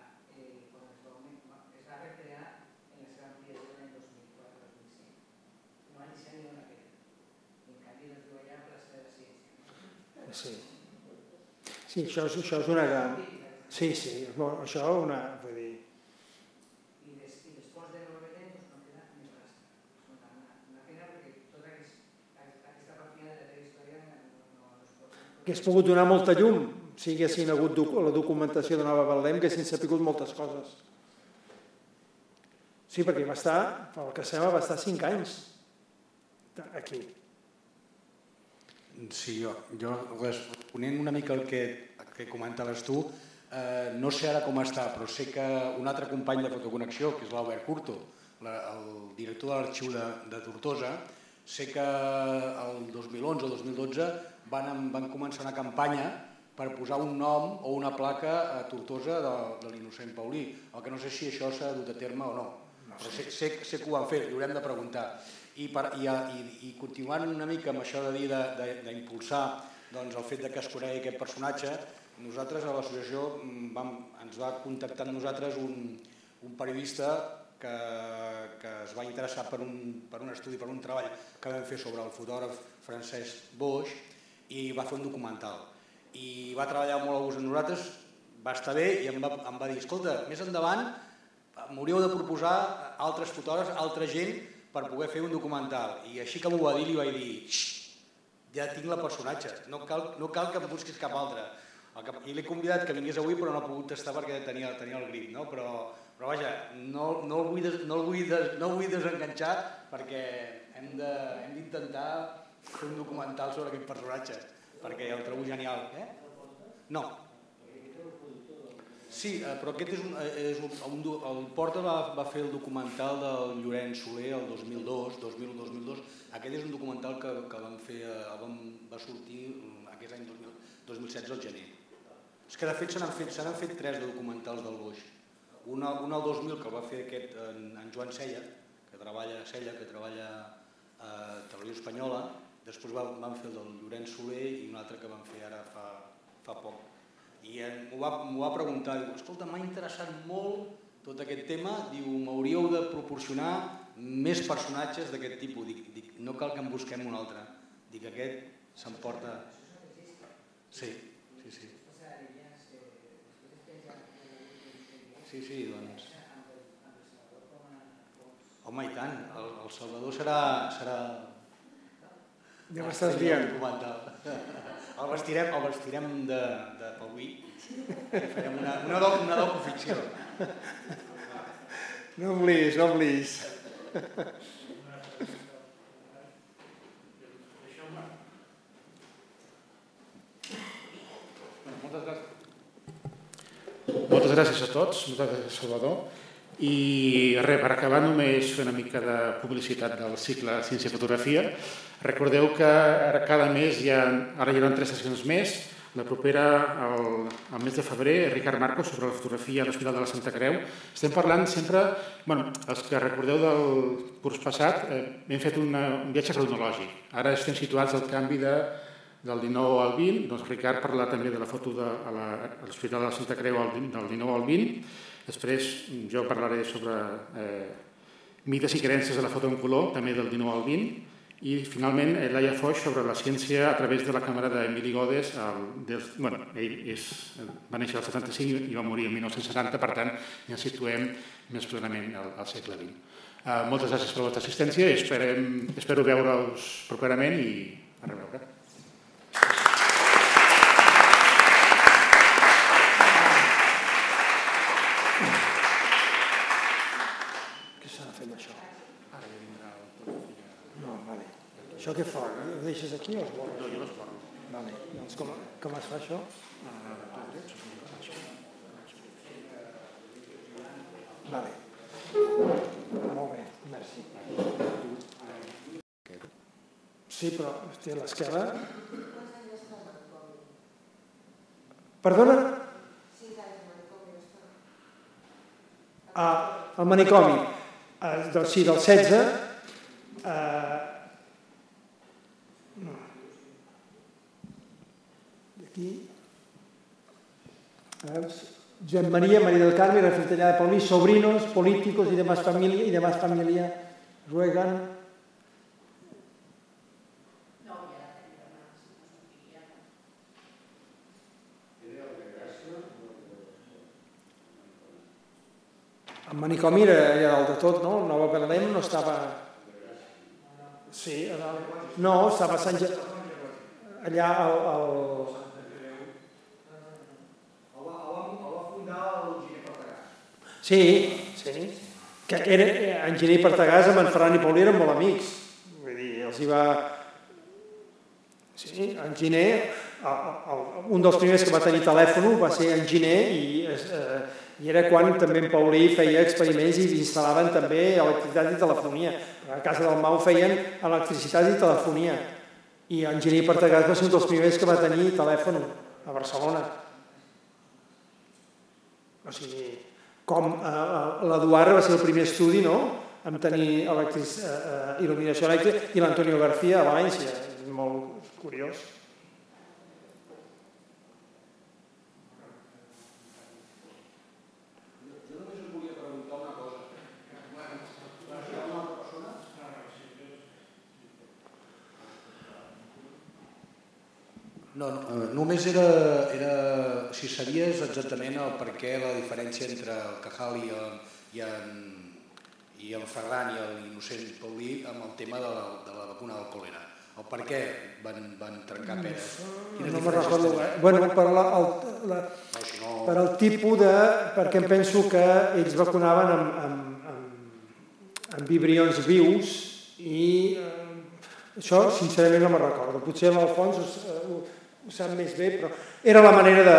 es va recrear en la seva ampliació l'any 2004-2005. No van deixar ni una pedra. En canvi no es diu allà plaça de la ciència. Sí. Sí, això és una gran... Sí, això és una... Vull dir... I després de no haver temps no queda més rastre. Una pena perquè tota aquesta partida de la història no es pot... Hauria pogut donar molta llum si haguessin hagut la documentació de Nova Betlem, que haguessin sapigut moltes coses. Sí, perquè va estar, pel que sembla, va estar 5 anys aquí. Sí, jo responent una mica el que comentaves tu, no sé ara com està, però sé que un altre company de Fotoconnexió, que és l'Albert Curto, el director de l'arxiu de Tortosa, sé que el 2011 o 2012 van començar una campanya per posar un nom o una placa a Tortosa de l'innocent Paulí. El que no sé si això s'ha dut a terme o no, però sé que ho van fer, li haurem de preguntar. I continuant una mica amb això de dir d'impulsar el fet que es conegui aquest personatge, nosaltres a l'associació ens va contactar amb nosaltres un periodista que es va interessar per un estudi, per un treball que vam fer sobre el fotògraf Francesc Boix i va fer un documental. I va treballar molt a gust amb nosaltres, va estar bé i em va dir, escolta, més endavant m'hauríeu de proposar altres fotògrafs, altra gent per poder fer un documental. I així que m'ho va dir, li vaig dir, ja tinc la personatge, no cal que em busquis cap altre. I l'he convidat que vingués avui, però no ha pogut estar perquè tenia el grip, no? Però vaja, no el vull desenganxar perquè hem d'intentar fer un documental sobre aquest personatge, perquè el trobo genial. No. Sí, però aquest el Porta va fer el documental del Llorenç Soler el 2001-2002. Aquest és un documental que va sortir aquest any 2016 al gener. És que de fet se n'han fet 3 de documentals del Boix. Un al 2000 que el va fer aquest en Joan Sella, que treballa a Televisió Espanyola, després van fer el del Llorenç Soler i un altre que van fer ara fa poc. I m'ho va preguntar, diu, escolta, m'ha interessat molt tot aquest tema, diu, m'hauríeu de proporcionar més personatges d'aquest tipus. Dic, no cal que en busquem un altre. Dic, aquest s'emporta... Sí. Sí, doncs... Home, i tant, el Salvador serà... Ja m'estàs dient. El vestirem de Paulí i farem una docuficció. No em liis, no em liis. Moltes gràcies a tots, moltes gràcies Salvador. I res, per acabar només fer una mica de publicitat del cicle Ciència i Fotografia. Recordeu que cada mes ara hi haurà 3 sessions més. La propera, al mes de febrer, Ricard Marcos, sobre la fotografia a l'Hospital de la Santa Creu. Estem parlant sempre, els que recordeu del curs passat, hem fet un viatge cronològic. Ara estem situats al canvi del 19 al 20, doncs Ricard parlarà també de la foto a l'Hospital de la Santa Creu del 19 al 20. Després jo parlaré sobre mites i creences de la foto en color, també del 19 al 20. I finalment Laia Foix sobre la ciència a través de la càmera d'Emili Godes. Ell va néixer al 75 i va morir el 1970, per tant ja ens situem més plenament al segle XX. Moltes gràcies per la vostra assistència i espero veure-us properament i a reveure. Això què fa? Ho deixes aquí o es borra? No, jo no es borro. Vale. Doncs com es fa això? Vale. Molt bé, merci. Sí, però estic a l'esquerra. Perdona? El manicomi. Sí, del 16. Aquí, Josep María del Carmen, Refritería de Paulí, sobrinos, políticos y demás familia ruegan. El manicomi era allà dalt de tot, no? El Nova Belém no estava... Sí, no, estava a Sant allà al... Sí. Que en Giner i Partagàs amb en Ferran i Paulí eren molt amics. Vull dir, els hi va... Sí, en Giner, un dels primers que va tenir telèfon va ser en Giner i era quan també en Paulí feia experiments i instal·laven també electricitat i telefonia. A casa del Mau feien electricitat i telefonia. I en Giner i Partagàs va ser un dels primers que va tenir telèfon a Barcelona. O sigui, com l'Eduard va ser el primer estudi, no?, en tenir il·luminació elèctrica, i l'Antonio García a València. És molt curiós. Jo només us volia preguntar una cosa. No, només era si sabies exactament el per què la diferència entre el Cajal i en Ferran i l'Innocent Paulí amb el tema de la vacuna del còlera. El per què van trencar peres? No me'n recordo. Bueno, per al tipus de... perquè em penso que ells vacunaven amb vibrions vius i això sincerament no me'n recordo. Potser l'Alfons ho sap més bé, però era la manera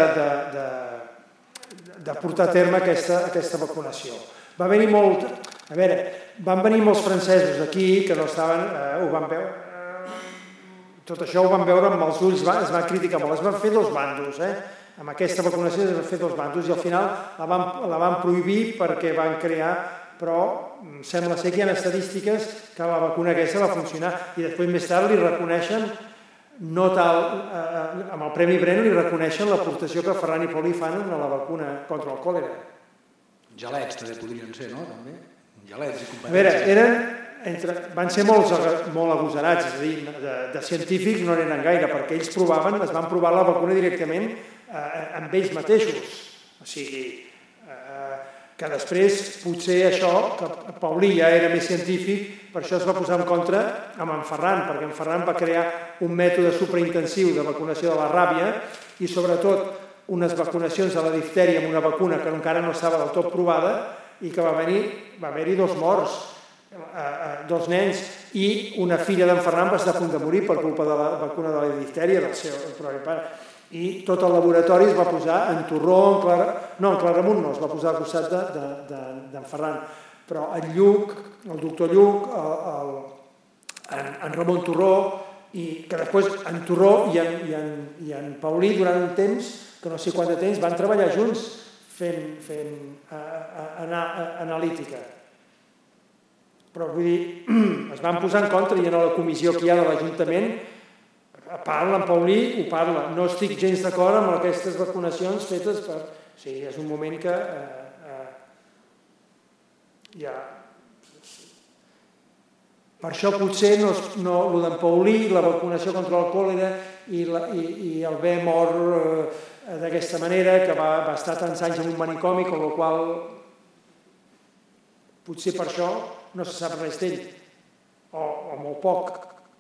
de portar a terme aquesta vacunació. Va venir molt... A veure, van venir molts francesos aquí que no estaven... Ho van veure... Tot això ho van veure amb els ulls, es va criticar molt. Es van fer dos bandos, amb aquesta vacunació es van fer dos bandos i al final la van prohibir perquè van crear, però sembla ser que hi ha estadístiques que la vacuna aquesta va funcionar i després més tard li reconeixen, no tal, amb el Premi Brenner li reconeixen l'aportació que Ferran i Paulí fan a la vacuna contra el còlera. Gelets també podrien ser, no? Gelets i competències. A veure, van ser molt agosarats, és a dir, de científics no n'eren gaire, perquè ells es van provar la vacuna directament amb ells mateixos. O sigui, que després potser això, que Paulí ja era més científic, per això es va posar en contra amb en Ferran, perquè en Ferran va crear un mètode superintensiu de vacunació de la ràbia i sobretot unes vacunacions de la diftèria amb una vacuna que encara no estava del tot provada i que va haver-hi 2 morts, 2 nens, i una filla d'en Ferran va estar a punt de morir per culpa de la vacuna de la diftèria del seu propi pare. I tot el laboratori es va posar en Torró, en Claramunt no, es va posar al costat d'en Ferran. Però en Lluc, el doctor Lluc, en Ramon Torró, i que després en Torró i en Paulí durant un temps, que no sé quant de temps, van treballar junts fent analítica. Però vull dir, es van posar en contra i en la comissió que hi ha de l'Ajuntament parla, en Paulí ho parla. No estic gens d'acord amb aquestes vacunacions fetes per... Sí, és un moment que ja... Per això potser el d'en Paulí, la vacunació contra el còlera i el bé mort d'aquesta manera, que va estar tants anys en un manicomi, amb la qual potser per això no se sap res d'ell, o molt poc.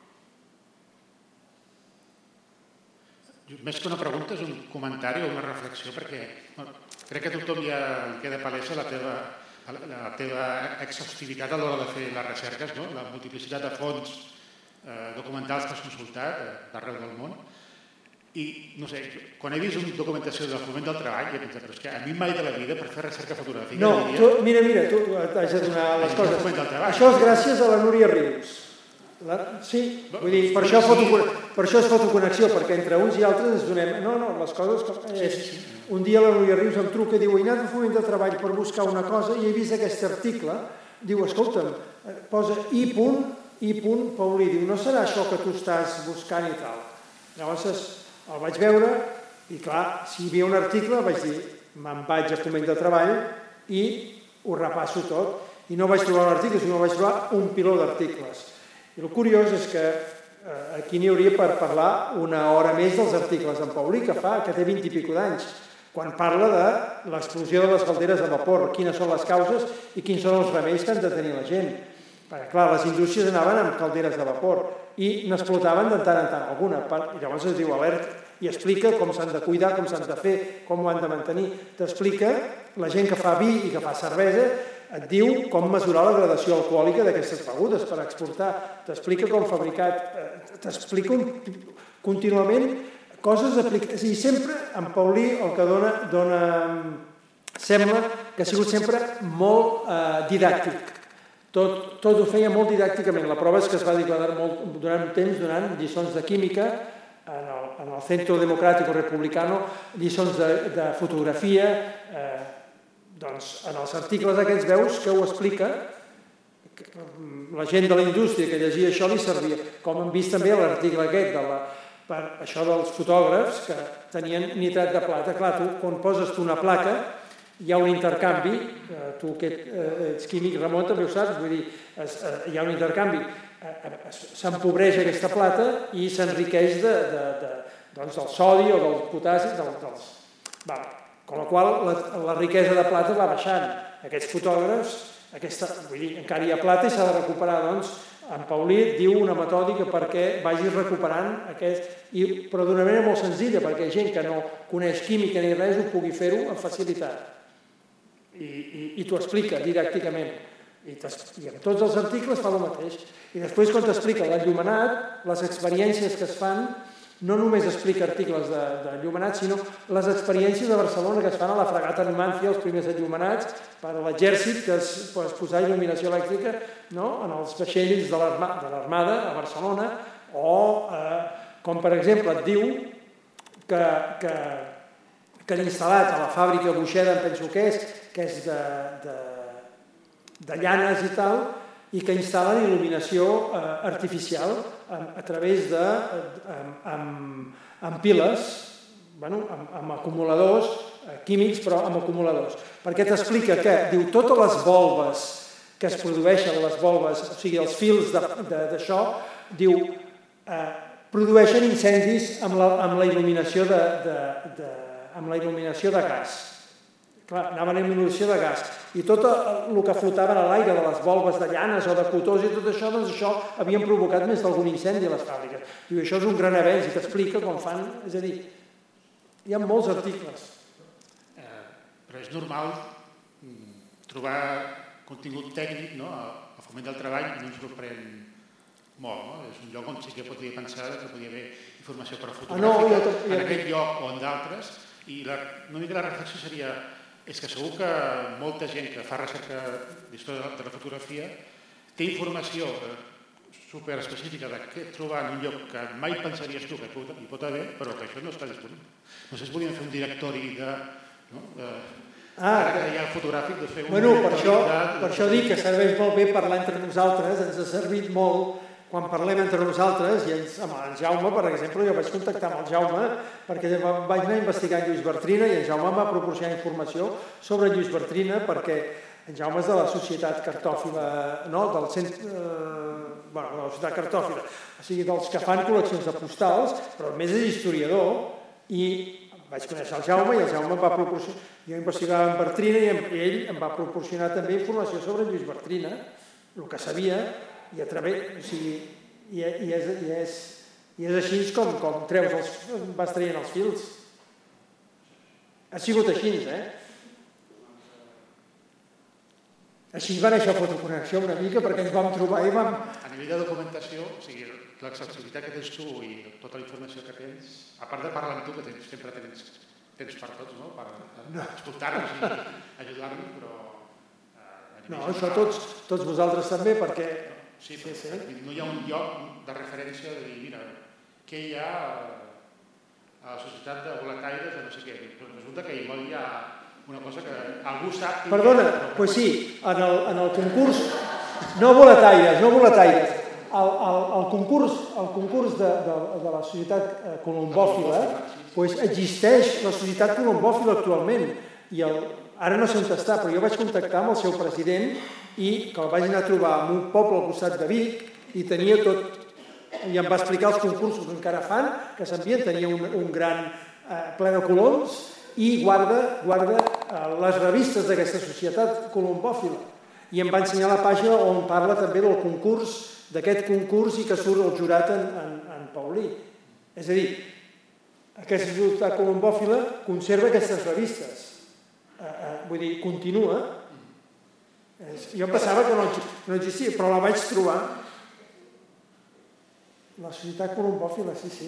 Més que una pregunta és un comentari o una reflexió, perquè crec que a tothom ja queda palesa la teva exhaustivitat a l'hora de fer les recerques, la multiplicitat de fonts documentals que has consultat d'arreu del món. I, no sé, quan he vist una documentació del Foment del Treball, he pensat, però és que a mi mai de la vida per fer recerca fotogràfica... No, mira, tu has de donar les coses. Això és gràcies a la Núria Rius. Sí, vull dir, per això és fotoconnexió, perquè entre uns i altres ens donem... No, les coses... Un dia la Núria Rius em truca i diu, he anat al Foment del Treball per buscar una cosa i he vist aquest article, diu, escolta'm, posa I. Paulí, diu, no serà això que tu estàs buscant i tal. Llavors el vaig veure i, clar, si hi havia un article, vaig dir, me'n vaig a Foment de Treball i ho repasso tot. I no vaig trobar un article, sinó vaig trobar un piló d'articles. I el curiós és que aquí n'hi hauria per parlar una hora més dels articles d'en Paulí, que té 20 i pico d'anys, quan parla de l'explosió de les calderes de vapor, quines són les causes i quins són els remeis que han de tenir la gent. Perquè, clar, les indústries anaven amb calderes de vapor i n'explotaven de tant en tant alguna. I llavors es diu alerta i explica com s'han de cuidar, com s'han de fer, com ho han de mantenir. T'explica, la gent que fa vi i que fa cervesa, et diu com mesurar la gradació alcohòlica d'aquestes begudes per exportar. T'explica com fabricar, t'explica contínuament coses aplicades. I sempre en Paulí el que dona sembla que ha sigut sempre molt didàctic. Tot ho feia molt didàcticament. La prova és que es va dedicar durant un temps donant lliçons de química en el Centro Democrático Republicano, lliçons de fotografia. Doncs en els articles aquests veus que ho explica, la gent de la indústria que llegia això li servia. Com hem vist també l'article aquest, per això dels fotògrafs que tenien nitrat de plata. Clar, tu quan poses una placa hi ha un intercanvi, tu que ets químic, Ramon, també ho saps, vull dir, hi ha un intercanvi, s'empobreix aquesta plata i s'enriqueix del sodi o del potassi, amb la qual la riquesa de plata va baixant. Aquests fotògrafs, vull dir, encara hi ha plata i s'ha de recuperar, doncs, en Paulí diu una metòdica perquè vagis recuperant però d'una manera molt senzilla, perquè gent que no coneix química ni res ho pugui fer-ho amb facilitat. I t'ho explica didàcticament. I en tots els articles fa el mateix. I després, quan t'explica l'enllumenat, les experiències que es fan, no només explica articles d'enllumenat, sinó les experiències de Barcelona que es fan a la fragata Numancia, els primers enllumenats, per a l'exèrcit, que es posar il·luminació elèctrica en els vaixells de l'Armada a Barcelona, o, com per exemple, et diu que han instal·lat a la fàbrica Buixeda, em penso que és de llanes i tal, i que instal·len il·luminació artificial a través amb piles, amb acumuladors químics, però amb acumuladors. Perquè t'explica que, diu, totes les volves que es produeixen, les volves, o sigui, els fils d'això, diu, produeixen incendis amb la il·luminació de gas. Clar, anaven en il·luminació de gas. I tot el que flotaven a l'aire de les volves de llanes o de cotós i tot això, doncs això havien provocat més d'algun incendi a les fàbriques. Diu, això és un gran avenç i t'explica com fan, és a dir, Hi ha molts articles. Però és normal trobar contingut tècnic a Foment del Treball, no ens sorprèn molt. És un lloc on sí que podria pensar que podria haver informació per fotogràfica en aquest lloc o en d'altres, i una mica la reflexió seria és que segur que molta gent que fa recerca d'història de la fotografia té informació superespecífica de què trobar en un lloc que mai pensaries tu que hi pot haver, però que això no està disponible. No sé si podríem fer un directori ara que hi ha el fotogràfic de fer un directori de... Per això dic que serveix molt bé parlar entre nosaltres, ens ha servit molt quan parlem entre nosaltres, i amb el Jaume, per exemple, jo vaig contactar amb el Jaume perquè vaig anar a investigar en Lluís Bartrina i en Jaume em va proporcionar informació sobre Lluís Bartrina perquè en Jaume és de la Societat Cartòfila, del centre, de la Societat Cartòfila, o sigui, dels que fan col·leccions de postals, però a més és historiador, i vaig conèixer el Jaume i el Jaume em va proporcionar, jo investigava en Bartrina i ell em va proporcionar també informació sobre Lluís Bartrina, el que sabia, i a través, o sigui, i és així com vas traient els fils. Ha sigut així, Així va néixer Fotoconnexió una mica, perquè ens vam trobar i vam... A nivell de documentació, o sigui, l'accessibilitat que tens tu i tota la informació que tens, a part de parlar amb tu, que sempre tens per tots, no?, per escoltar-nos i ajudar-nos, però... No, això tots vosaltres també, perquè... Sí, no hi ha un lloc de referència de dir, mira, què hi ha a la societat de boletaires de no sé què. Resulta que hi ha una cosa que algú sap... Perdona, doncs sí, en el concurs... No boletaires. El concurs de la societat colombòfila existeix la societat colombòfila actualment i ara no sé on està, però jo vaig contactar amb el seu president i que el vaig anar a trobar en un poble al costat de Vic i tenia tot, i em va explicar els concursos que encara fan, que s'envien, tenia un gran ple de coloms i guarda les revistes d'aquesta societat colombòfila. I em va ensenyar la pàgina on parla també del concurs, d'aquest concurs i que surt el jurat en Paulí. És a dir, aquesta societat colombòfila conserva aquestes revistes. Vull dir, continua. Jo em pensava que no existia, però la vaig trobar. La societat colombòfila, sí.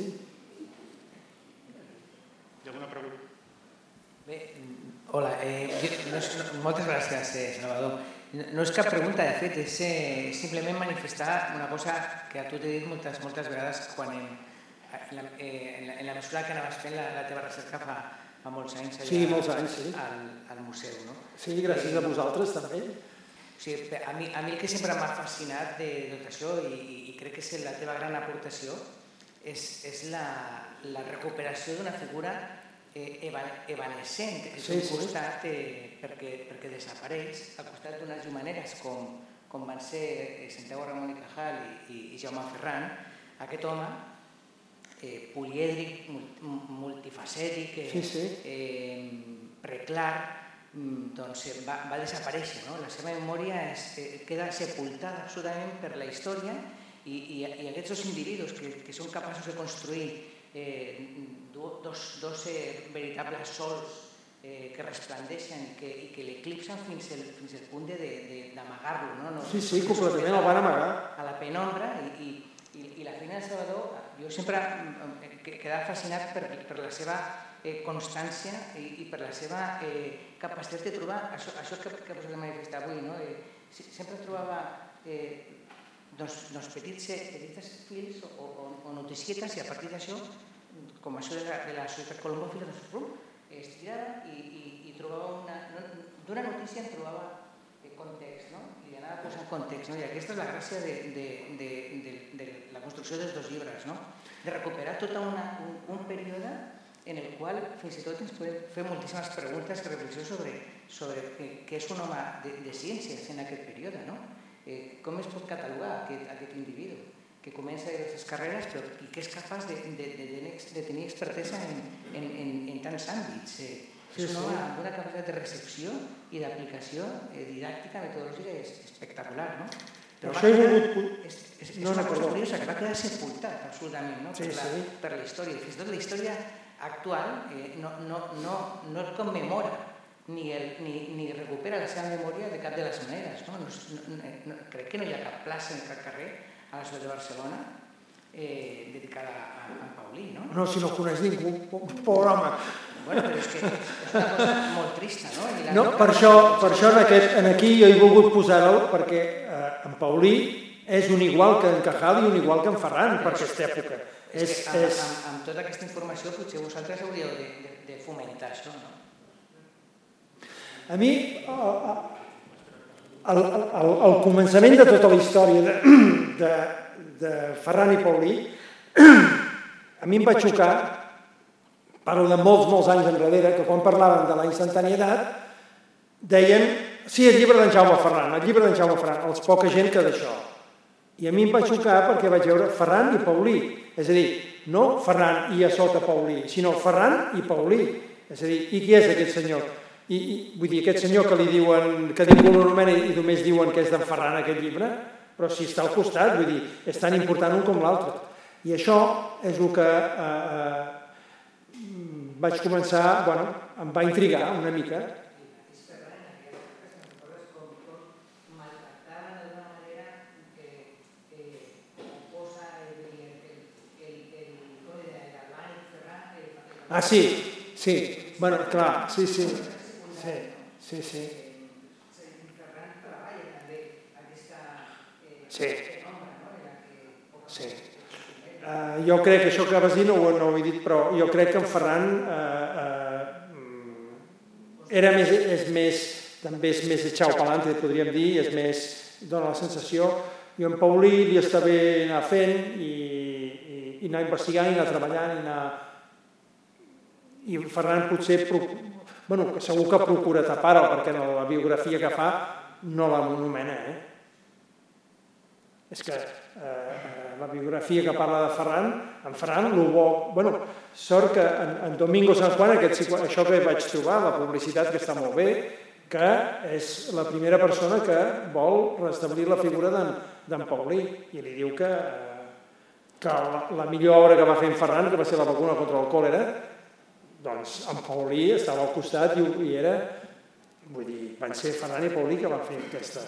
Hi ha alguna pregunta? Bé, hola. Moltes gràcies, Salvador. No és cap pregunta, de fet, és simplement manifestar una cosa que a tu t'he dit moltes vegades quan en la mesura que anaves fent la teva recerca fa molts anys al museu, no? Sí, gràcies a vosaltres també. A mi el que sempre m'ha fascinat de tot això, i crec que és la teva gran aportació, és la recuperació d'una figura evanescent, que és un costat perquè desapareix, al costat d'unes llumaneres com van ser Santiago Ramon i Cajal i Jaume Ferran. Aquest home polièdric, multifacètic, preclar, va desaparèixer. La seva memòria queda sepultada absolutament per la història i aquests dos individus que són capaços de construir dos veritables sols que resplandeixen i que l'eclipsen fins al punt d'amagar-lo. Sí, completament el van amagar. A la penombra i la feina de Salvador, jo sempre he quedat fascinat per la seva constància i per la seva capacitat de trobar això que posat a manifestar avui. Sempre trobava petits fils o noticietes i a partir d'això, com això de la societat colombòfila, es tirava i trobava d'una notícia en trobava context, i li anava posant context. I aquesta és la gràcia de la construcció dels dos llibres, de recuperar tot un període en el qual fins i tot ens podem fer moltíssimes preguntes i reflexions sobre què és un home de ciències en aquest període, com es pot catalogar aquest individu que comença diverses carreres i que és capaç de tenir expertesa en tants àmbits. És un home amb una capacitat de recepció i d'aplicació didàctica, metodològica espectacular. Però és una cosa curiosa que va quedar sepultat absolutament per la història. Fins i tot la història actual no el commemora ni recupera la seva memòria de cap de les maneres. Crec que no hi ha cap plaça en cap carrer a la ciutat de Barcelona dedicada a en Paulí, no? No, si no coneix ningú, pobre home. Bueno, però és que és una cosa molt trista, no? No, per això aquí jo he volgut posar-ho, perquè en Paulí és un igual que en Cajal i un igual que en Ferran per aquesta època. És que amb tota aquesta informació potser vosaltres hauríeu de fomentar això, no? A mi, al començament de tota la història de Ferran i Paulí, a mi em va xocar, parlo de molts anys enrere, que quan parlaven de la instantanietat, deien, sí, el llibre d'en Jaume Ferran, els poca gent que d'això. I a mi em va xocar perquè vaig veure Ferran i Paulí, és a dir, no Ferran i a sota Paulí, sinó Ferran i Paulí. És a dir, i qui és aquest senyor? Vull dir, aquest senyor que li diuen, que ningú l'anomena i només diuen que és d'en Ferran aquest llibre, però si està al costat, vull dir, és tan important un com l'altre. I això és el que vaig començar, bueno, em va intrigar una mica. Ah, sí, bueno, clar, sí. Sí. Jo crec que això que vas dir no ho he dit, però jo crec que en Ferran també és més echau pa'lante, podríem dir, és més, dona la sensació, i en Paulí li està bé anar fent i anar investigant, i anar treballant, i Ferran potser, segur que procura tapar-ho, perquè la biografia que fa no la monomena, És que la biografia que parla de Ferran, en Ferran, sort que en Domingo San Juan, això que vaig trobar, la publicitat que està molt bé, que és la primera persona que vol restablir la figura d'en Paulí, i li diu que la millor obra que va fer en Ferran, que va ser la vacuna contra el còlera, doncs en Paulí estava al costat i era, vull dir, van ser Ferran i Paulí que van fer aquesta.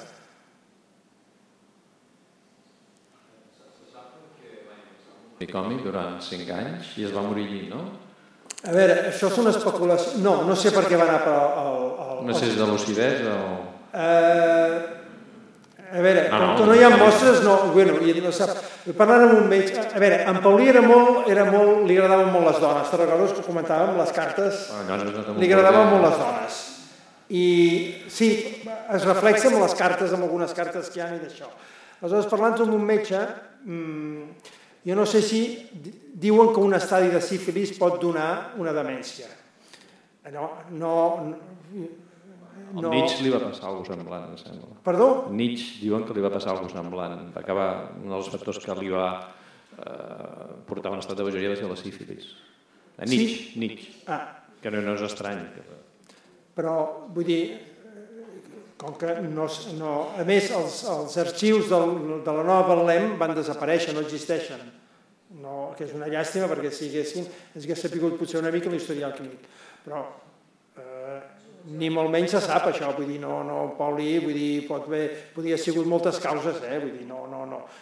Còmic durant 5 anys i es va morir allí, no? A veure, això és una especulació. No sé per què va anar al... No sé si és de lucidesa o... A veure, com que no hi ha mostres, no sap. Parlant amb un metge... A veure, en Paulí li agradaven molt les dones. Te'n recordes que comentàvem les cartes? Li agradaven molt les dones. I sí, es reflexa en les cartes, en algunes cartes que hi ha i d'això. Aleshores, parlant amb un metge... Jo no sé si diuen que un estadi de sífilis pot donar una demència. Nietzsche li va passar alguna cosa semblant, em sembla. Perdó? Nietzsche diuen que li va passar alguna cosa semblant. Va acabar, un dels factors que li va portar a un estat de bogeria va ser la sífilis. Nietzsche. Que no és estrany. Però, vull dir, com que no... A més, els arxius de la Nova Betlem van desaparèixer, no existeixen. Que és una llàstima, perquè si haguessin, ens hagués sapigut potser una mica l'historial clínic. Però ni molt menys se sap això, vull dir, no, Paulí, vull dir, podria haver sigut moltes causes, vull dir, no.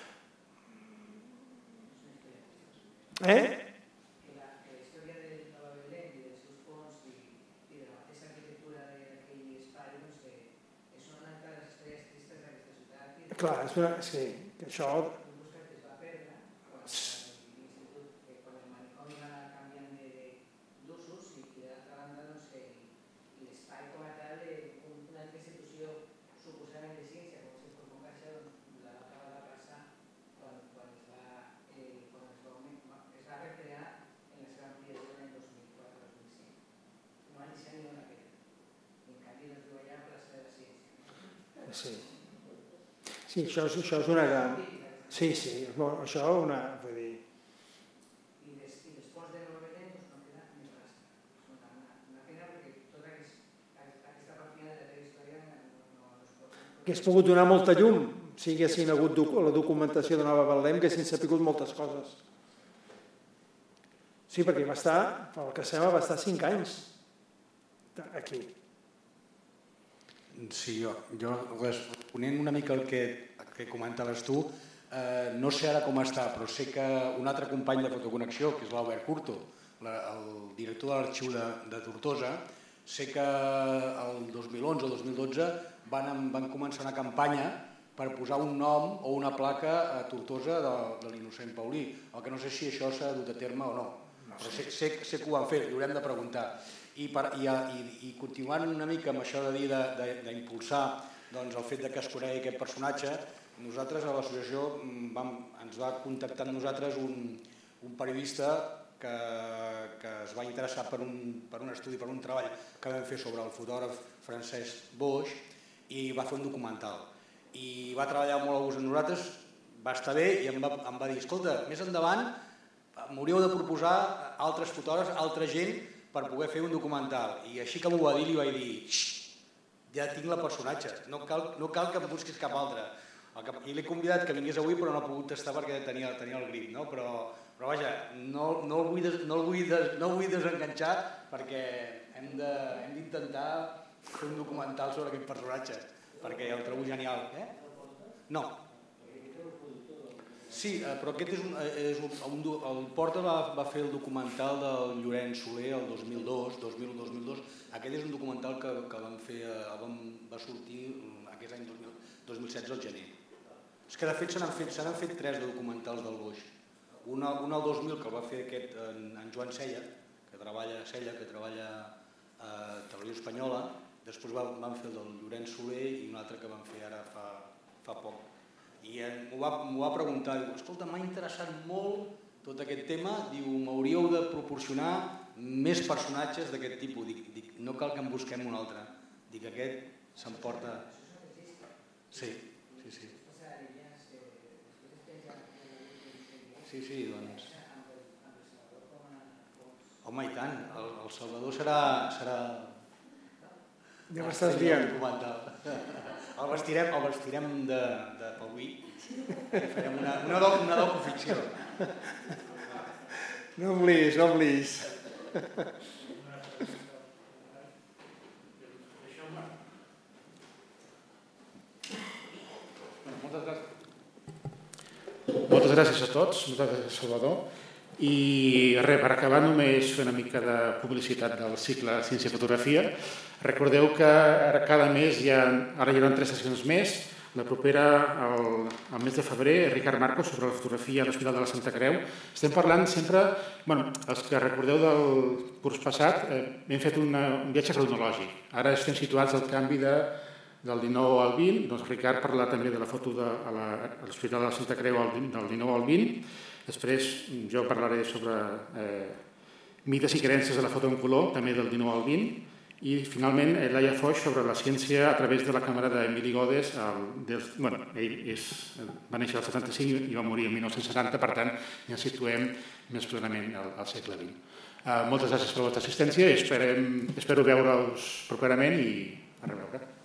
Clar, sí, que això... Sí, això és una gran... Sí, això és una... Vull dir... I després de Nova Betlem no queda més res. Una pena perquè tota aquesta partida de la història no es pot... Hauria pogut donar molta llum si haguessin hagut la documentació de Nova Betlem, que haguessin sapigut moltes coses. Sí, perquè va estar, pel que sembla, va estar 5 anys aquí. Sí, jo responent una mica al que comentaves tu, no sé ara com està, però sé que un altre company de Fotoconnexió, que és l'Albert Curto, el director de l'arxiu de Tortosa, sé que el 2011 o 2012 van començar una campanya per posar un nom o una placa a Tortosa de l'Innocent Paulí. El que no sé si això s'ha dut a terme o no. Però sé que ho van fer, li haurem de preguntar. I continuant una mica amb això de dir d'impulsar el fet que es conegui aquest personatge, nosaltres a l'associació ens va contactar amb nosaltres un periodista que es va interessar per un estudi, per un treball que vam fer sobre el fotògraf Francesc Boix i va fer un documental. I va treballar molt a gust amb nosaltres, va estar bé i em va dir, escolta, més endavant m'hauríeu de proposar altres fotògrafs, altra gent per poder fer un documental. I així que m'ho va dir, li vaig dir, ja tinc la personatge, no cal que em busquis cap altre. I l'he convidat que vingués avui però no ha pogut estar perquè tenia el grip, però vaja, no el vull desenganxar perquè hem d'intentar fer un documental sobre aquest personatge perquè el trobo genial. No. Sí, però aquest és el Porta va fer el documental del Llorenç Soler el 2001-2002. Aquest és un documental que va sortir aquest any 2016 al gener. És que de fet se n'han fet 3 de documentals del Boix. Un al 2000 que el va fer aquest en Joan Sella, que treballa a Televisió Espanyola. Després van fer el del Llorenç Soler i un altre que van fer ara fa poc. I m'ho va preguntar, diu, escolta, m'ha interessat molt tot aquest tema, diu, m'hauríeu de proporcionar més personatges d'aquest tipus. Dic, no cal que en busquem un altre. Dic, aquest s'emporta... Sí. Sí, doncs... Home, i tant, el Salvador serà... Ja m'estàs liant. El vestirem de Paulí i farem una docuficció. No em llis. Moltes gràcies a tots, moltes gràcies Salvador. I res, per acabar només fer una mica de publicitat del cicle Ciència i Fotografia. Recordeu que cada mes ara hi haurà 3 sessions més. La propera, al mes de febrer, Ricard Marcos sobre la fotografia a l'Hospital de la Santa Creu. Estem parlant sempre, els que recordeu del curs passat, hem fet un viatge cronològic. Ara estem situats al canvi del 19 al 20, doncs Ricard parlarà també de la foto a l'Hospital de la Santa Creu del 19 al 20. Després jo parlaré sobre mites i creences de la foto en color, també del 19 al 20. I finalment Laia Foix sobre la ciència a través de la càmera d'Emili Godes. Ell va néixer al 75 i va morir el 1970, per tant ja situem més plenament al segle XX. Moltes gràcies per la vostra assistència i espero veure-us properament i a reveure.